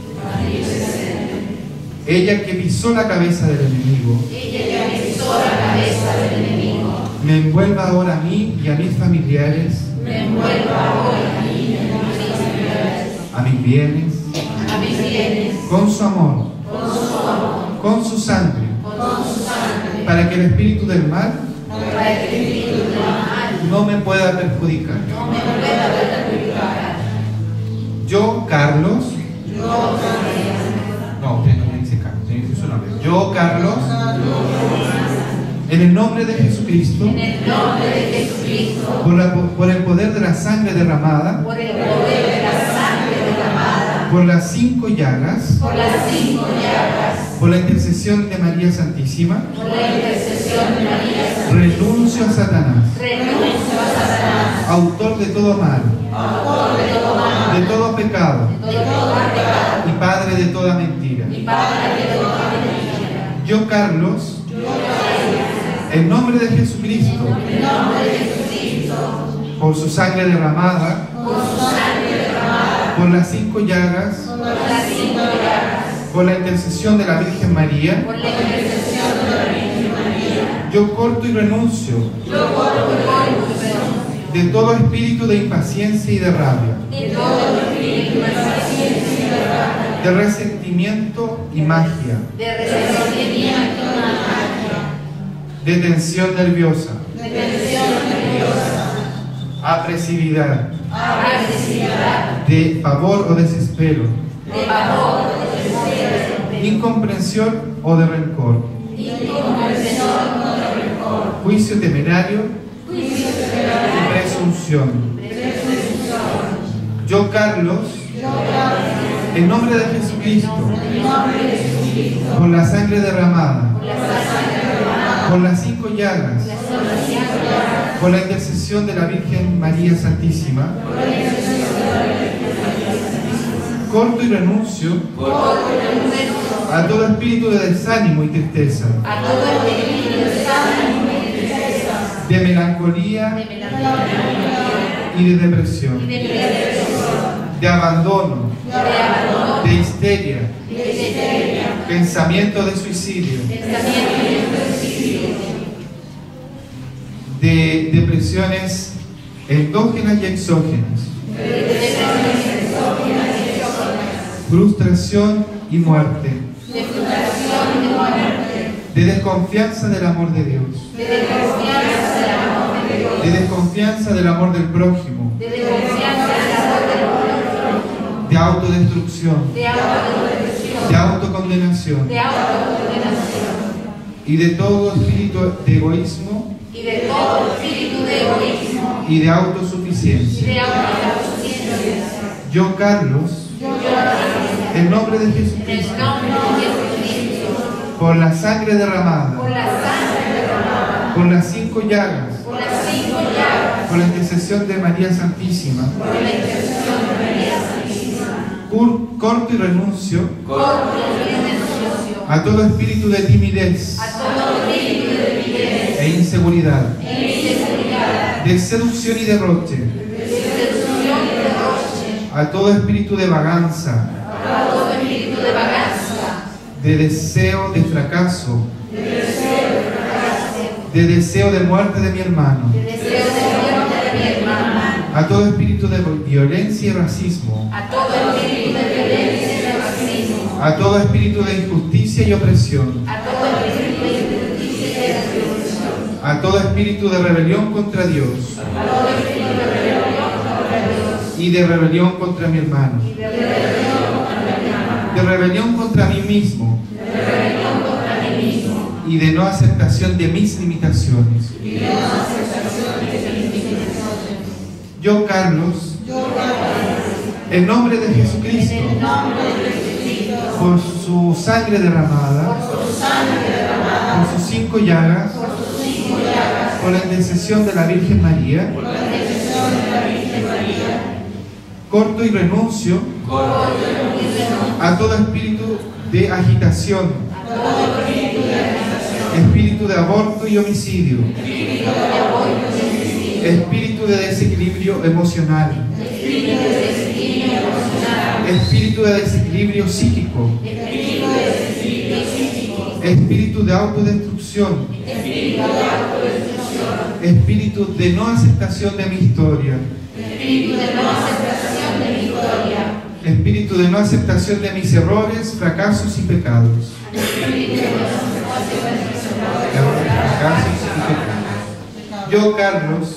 ella que pisó la cabeza del enemigo, me envuelva ahora a mí y a mis familiares, a mis bienes, con su amor, con su sangre, para que el espíritu del mal no me pueda perjudicar. Yo, Carlos, no, usted no me dice Carlos, tiene que decir su nombre. Yo, Carlos, en el nombre de Jesucristo, por, la- por el poder de la sangre derramada, por las cinco llagas, por la intercesión de María Santísima, renuncio a Satanás. autor de todo mal, de todo pecado y padre de toda mentira. Yo, Carlos, en nombre de Jesucristo, por su sangre derramada, por las cinco llagas, por la intercesión de la Virgen María, yo corto y renuncio de todo espíritu de impaciencia y de rabia, de resentimiento y magia, de tensión nerviosa, apresividad, de pavor o desespero, incomprensión o de rencor, juicio temerario y presunción. Yo, Carlos, en nombre de Jesucristo, por la sangre derramada, por las cinco llagas, por la intercesión de la Virgen María Santísima, corto y renuncio a todo espíritu de desánimo y tristeza, de melancolía y de depresión, de abandono, de histeria, pensamiento de suicidio, de depresiones endógenas y exógenas, frustración y muerte, de desconfianza del amor de Dios, de desconfianza del amor del prójimo, de autodestrucción, de autocondenación y de todo espíritu de egoísmo y de autosuficiencia. Yo, Carlos, en nombre de Jesucristo, por la sangre derramada, por las cinco llagas, por la intercesión de María Santísima, corto y renuncio a todo espíritu de timidez e inseguridad, de seducción y derroche, a todo espíritu de vaganza, de deseo de fracaso, de deseo de muerte de mi hermano, a todo espíritu de violencia y racismo, a todo espíritu de injusticia y opresión, a todo espíritu de rebelión contra Dios y de rebelión contra mi hermano, de rebelión contra mí mismo y de no aceptación de mis limitaciones. Yo, Carlos, en nombre de Jesucristo, por su sangre derramada, por sus cinco llagas, por la intercesión de la Virgen María, corto y renuncio a todo espíritu de agitación, espíritu de aborto y homicidio, espíritu de desequilibrio emocional, espíritu de desequilibrio psíquico, espíritu de autodestrucción, espíritu de no aceptación de mi historia, espíritu de no aceptación de mis errores, fracasos y pecados. Fracasos y pecados. Yo, Carlos,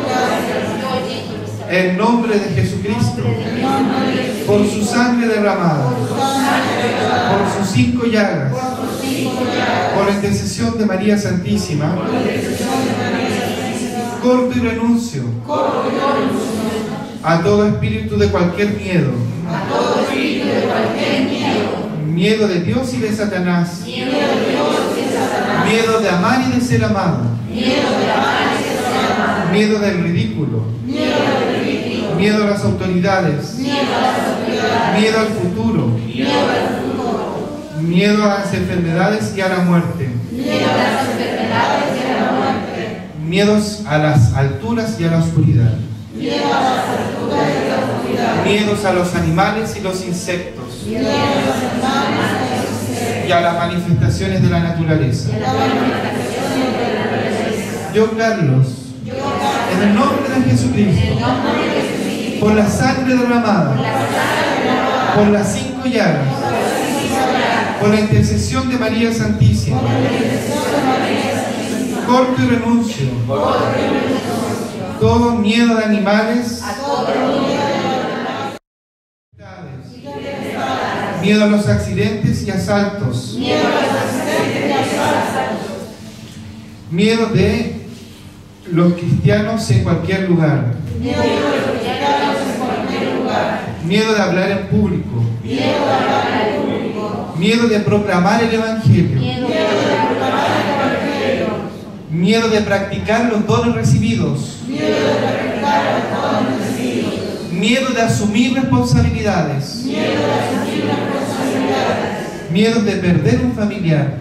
en nombre de Jesucristo, por su sangre derramada, por sus cinco llagas, por la intercesión de María Santísima, corto y renuncio a todo espíritu de cualquier miedo, miedo de Dios y de Satanás, miedo de amar y de ser amado, Miedo del ridículo. Miedo a las autoridades. Miedo al futuro. Miedo a las enfermedades y a la muerte. Miedos a las alturas y a la oscuridad. Miedos a los animales y los insectos. Y a las manifestaciones de la naturaleza. Yo, Carlos, en el nombre de Jesucristo, por la sangre derramada, por las cinco llagas, por la intercesión de María Santísima, corto y renuncio todo miedo de animales, miedo a los accidentes y asaltos, miedo de los cristianos en cualquier lugar, miedo de hablar en público, miedo de proclamar el Evangelio, miedo de practicar los dones recibidos, miedo de asumir responsabilidades, miedo de perder un familiar,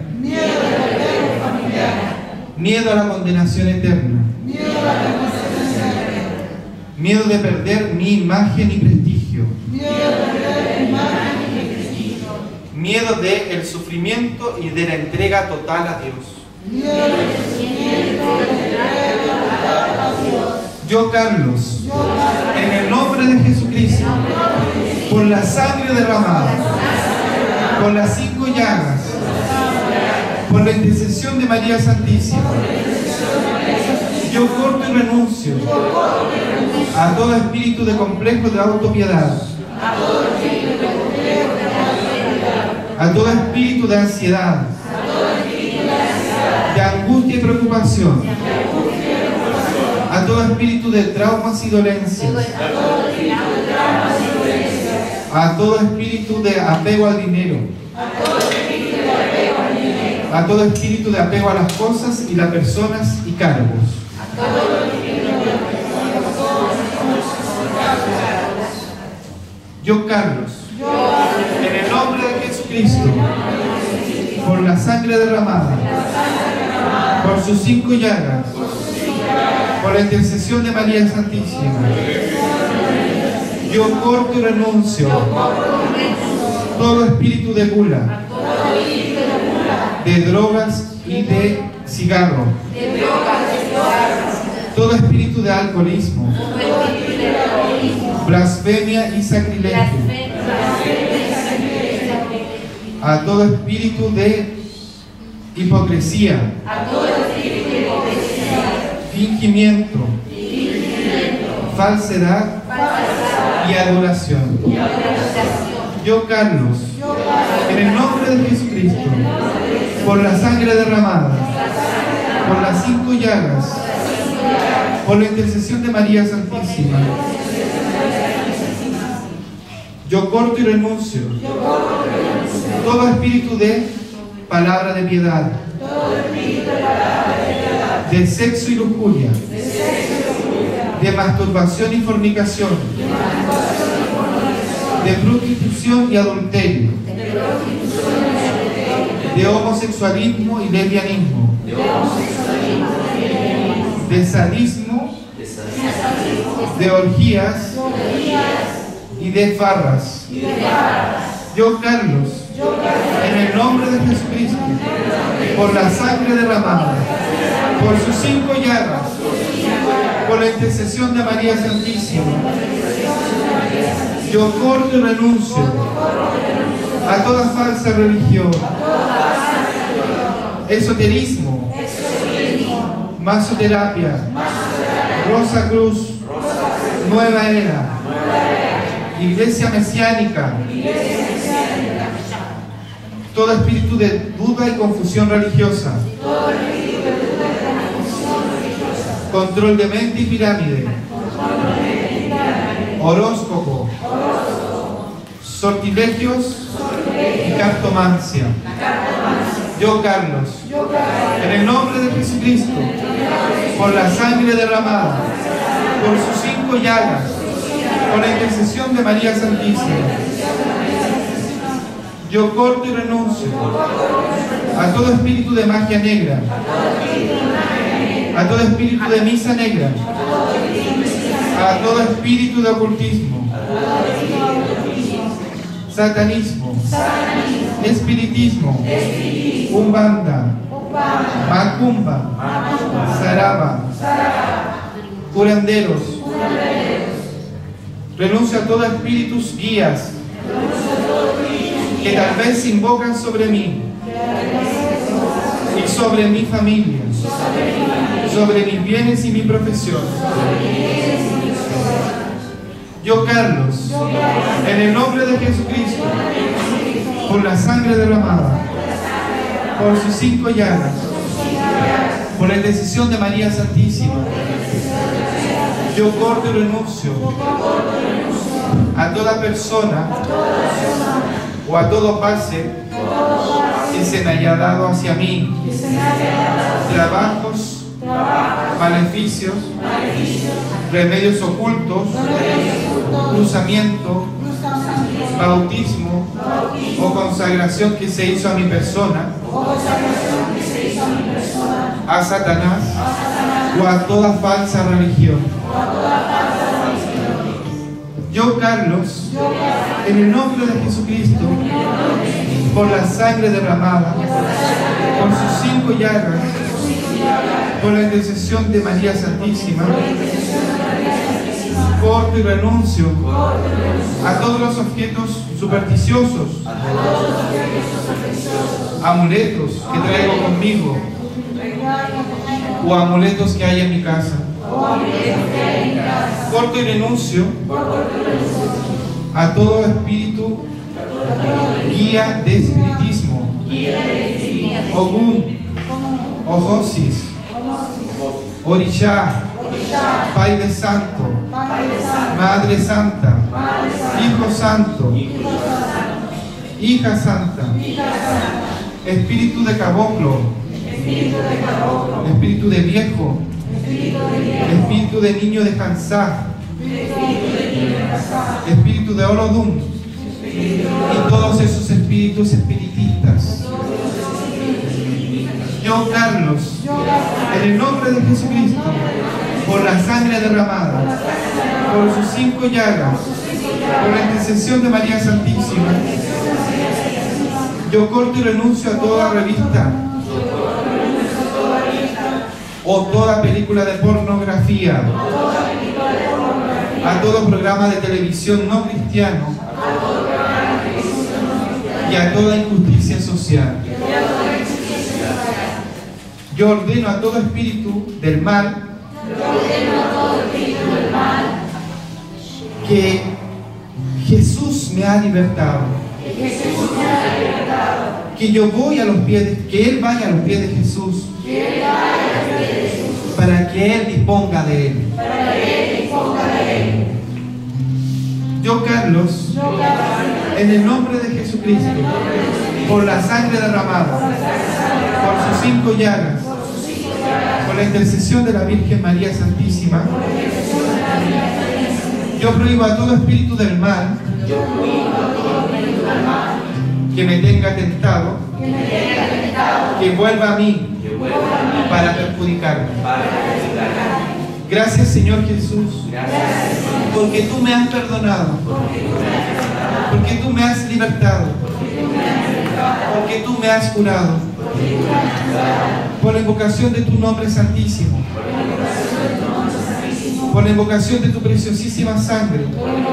miedo a la condenación eterna, miedo de perder mi imagen y prestigio, miedo del sufrimiento y de la entrega total a Dios. Yo, Carlos, en el nombre de Jesucristo, por la sangre derramada, por las cinco llagas, por la intercesión de María Santísima, yo corto y renuncio a todo espíritu de complejo de autopiedad, a todo espíritu de ansiedad, de angustia y preocupación, a todo espíritu de traumas y dolencias, a todo espíritu de apego al dinero, a todo espíritu de apego a las cosas y las personas y cargos. Yo, Carlos, en el nombre de Jesucristo, por la sangre derramada, por sus cinco llagas, por la intercesión de María Santísima, yo corto y renuncio todo espíritu de gula, de drogas y de cigarro, todo espíritu de alcoholismo, blasfemia y sacrilegio, a todo espíritu de hipocresía, fingimiento, falsedad y adoración. Yo, Carlos, en el nombre de Jesucristo, por la sangre derramada, por las cinco llagas, por la intercesión de María Santísima, yo corto y renuncio todo espíritu de palabra de piedad, de sexo y lujuria, de masturbación y fornicación, de prostitución y adulterio, de homosexualismo y lesbianismo, de sadismo, de orgías y de farras. Yo, Carlos, en el nombre de Jesucristo, por la sangre derramada, por sus cinco llagas, por la intercesión de María Santísima, yo corto y renuncio a toda falsa religión, esoterismo, masoterapia, Rosa Cruz, Nueva Era, Iglesia Mesiánica, todo espíritu de duda y confusión religiosa, control de mente y pirámide, horóscopo, sortilegios y cartomancia. Yo, Carlos, en el nombre de Jesucristo, por la sangre derramada, por sus cinco llagas, por la intercesión de María Santísima, yo corto y renuncio a todo espíritu de magia negra, a todo espíritu de misa negra, a todo espíritu de ocultismo, satanismo, espiritismo, umbanda, macumba, zaraba, curanderos. Renuncio a todos espíritus guías que tal vez invocan sobre mí y sobre mi familia, sobre mis bienes y mi profesión. Yo, Carlos, en el nombre de Jesucristo, por la sangre derramada, por sus cinco llagas, por la intercesión de María Santísima, yo corto y renuncio a toda persona o a todo pase que se me haya dado hacia mí, trabajos, maleficios, remedios ocultos, cruzamiento, bautismo o consagración que se hizo a mi persona, a Satanás o a toda falsa religión. Yo, Carlos, en el nombre de Jesucristo, por la sangre derramada, por sus cinco llagas, por la intercesión de María Santísima, corto y renuncio a todos los objetos supersticiosos, amuletos que traigo conmigo o amuletos que hay en mi casa. Corto y renuncio a todo espíritu guía de espiritismo, Ogún, Ojosis, Orishá, Padre Santo, Madre Santa, Hijo Santo, Hija Santa, Espíritu de Caboclo, Espíritu de Viejo, Espíritu de Niño de Kansá, Espíritu de Olodum y todos esos espíritus espiritistas. Yo, Carlos, en el nombre de Jesucristo, por la sangre derramada, por sus cinco llagas, por la intercesión de María Santísima, yo corto y renuncio a toda revista o toda película de pornografía, a todo programa de televisión no cristiano y a toda injusticia social. Yo ordeno a todo espíritu del mal que Jesús me ha libertado, que yo voy a los pies, de, que Él vaya a los pies de Jesús, para que Él disponga de Él. Yo, Carlos, en el nombre de Jesucristo, por la sangre derramada, por sus cinco llagas, por la intercesión de la Virgen María Santísima, yo prohíbo a todo espíritu del mal que me tenga tentado, que vuelva a mí para perjudicarme. Gracias, Señor Jesús, porque tú me has perdonado, porque tú me has libertado, porque tú me has curado, por la invocación de tu nombre santísimo, por la invocación de tu preciosísima sangre,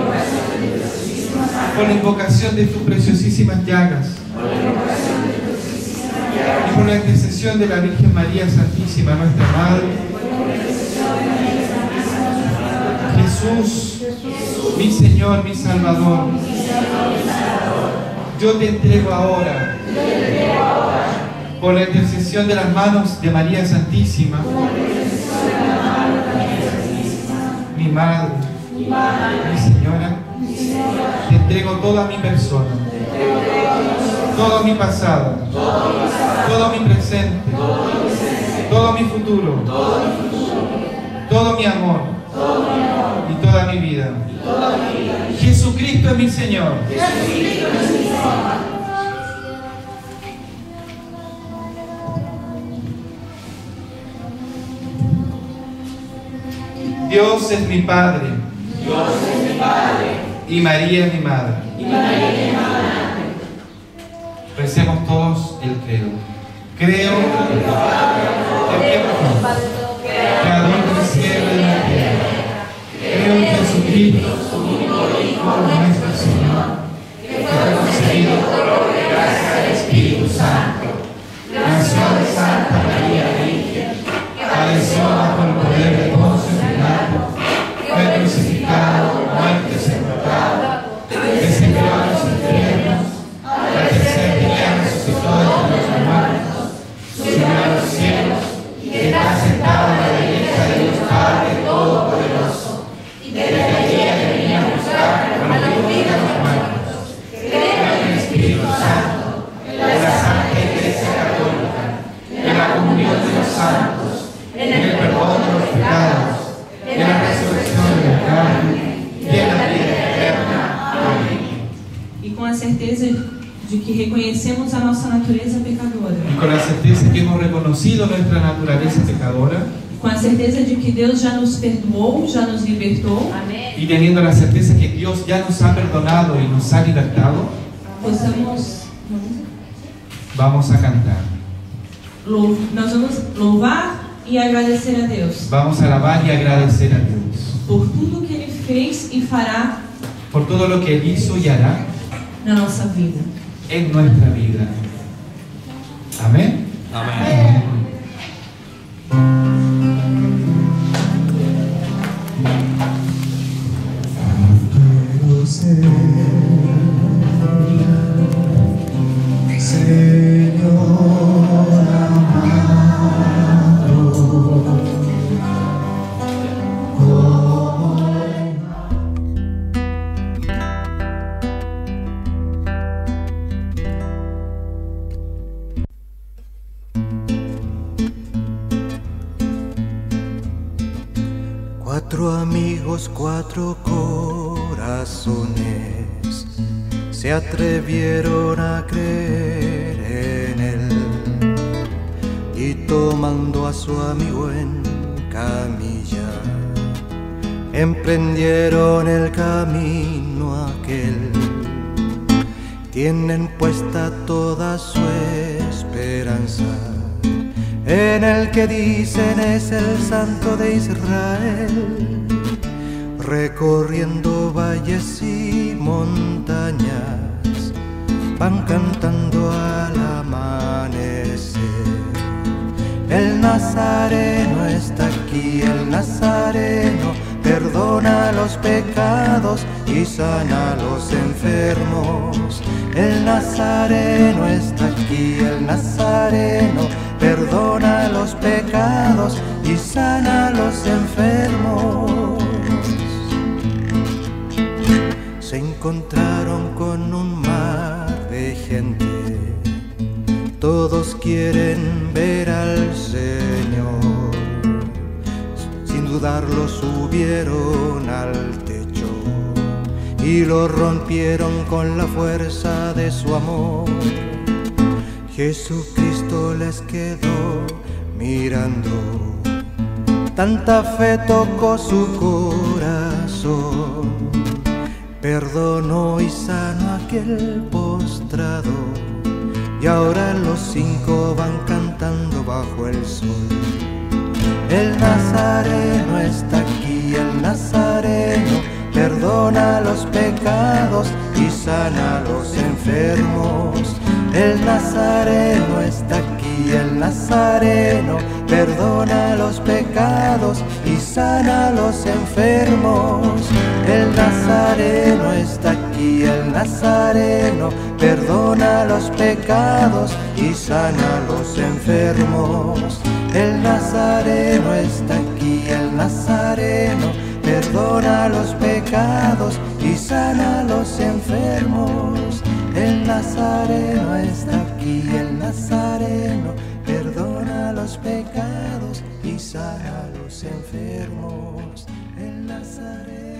por la invocación de tus preciosísimas llagas y por la intercesión de la Virgen María Santísima, nuestra Madre. Jesús, mi Señor, mi Salvador, yo te entrego ahora, por la intercesión de las manos de María Santísima, mi Madre, mi Señora, te entrego toda mi persona, todo mi pasado, todo mi presente, todo mi futuro, todo mi amor y toda mi vida. Jesucristo es mi Señor. Dios es mi Padre. Dios es mi Padre. Y María es mi Madre. Y María es mi Madre. Recemos todos el credo. Creo en el Creador del cielo y de la tierra. Creo en Jesucristo, su único Hijo, nuestro Señor, que fue concebido por obra y gracia del Espíritu Santo. Nació de Santa María Virgen. Padeció bajo el poder de Poncio Pilato. Fue crucificado, muerto y sepultado. Descendió a los infiernos. Al tercer día resucitó de entre los muertos. Subió a los cielos y está sentado a la derecha de Dios Padre Todopoderoso. Y desde allí venía a buscar a los vivos y a los muertos. Creo en el Espíritu Santo, en la Santa Iglesia Católica, en la comunión de los santos, en el perdón de los pecados, en la resurrección de la carne y en la vida eterna. Amén. E com a certeza de que reconhecemos a nossa natureza pecadora. Y con la certeza que hemos reconocido nuestra naturaleza pecadora. Com a certeza de que Deus já nos perdoou, já nos libertou. Amén. Y teniendo la certeza que Dios ya nos ha perdonado y nos ha libertado, Possamos, vamos a cantar. lou- nós vamos louvar e agradecer a Deus Vamos a alabar y agradecer a Dios por tudo que Ele fez e fará por todo lo que Él hizo y hará na nossa vida. en nuestra vida. Amén. Amén. Quiero ser, Señor amado, como cuatro amigos, cuatro corazones se atrevieron a creer en él y tomando a su amigo en camilla emprendieron el camino aquel. Tienen puesta toda su esperanza en el que dicen es el Santo de Israel, recorriendo valles y montañas, van cantando al amanecer. El Nazareno está aquí, el Nazareno perdona los pecados y sana a los enfermos. El Nazareno está aquí, el Nazareno perdona los pecados y sana a los enfermos. Se encontraron con un mar de gente, todos quieren ver al Señor. Sin dudarlo subieron al techo y lo rompieron con la fuerza de su amor. Jesucristo les quedó mirando, tanta fe tocó su corazón. Perdonó y sanó a aquel postrado, y ahora los cinco van cantando bajo el sol. El Nazareno está aquí, el Nazareno perdona los pecados y sana a los enfermos. El Nazareno está aquí, el Nazareno perdona los pecados y sana a los enfermos. El Nazareno está aquí, el Nazareno perdona los pecados y sana a los enfermos. El Nazareno está aquí, el Nazareno perdona los pecados y sana a los enfermos. El Nazareno está aquí, el Nazareno perdona los pecados y sana a los enfermos. El Nazareno.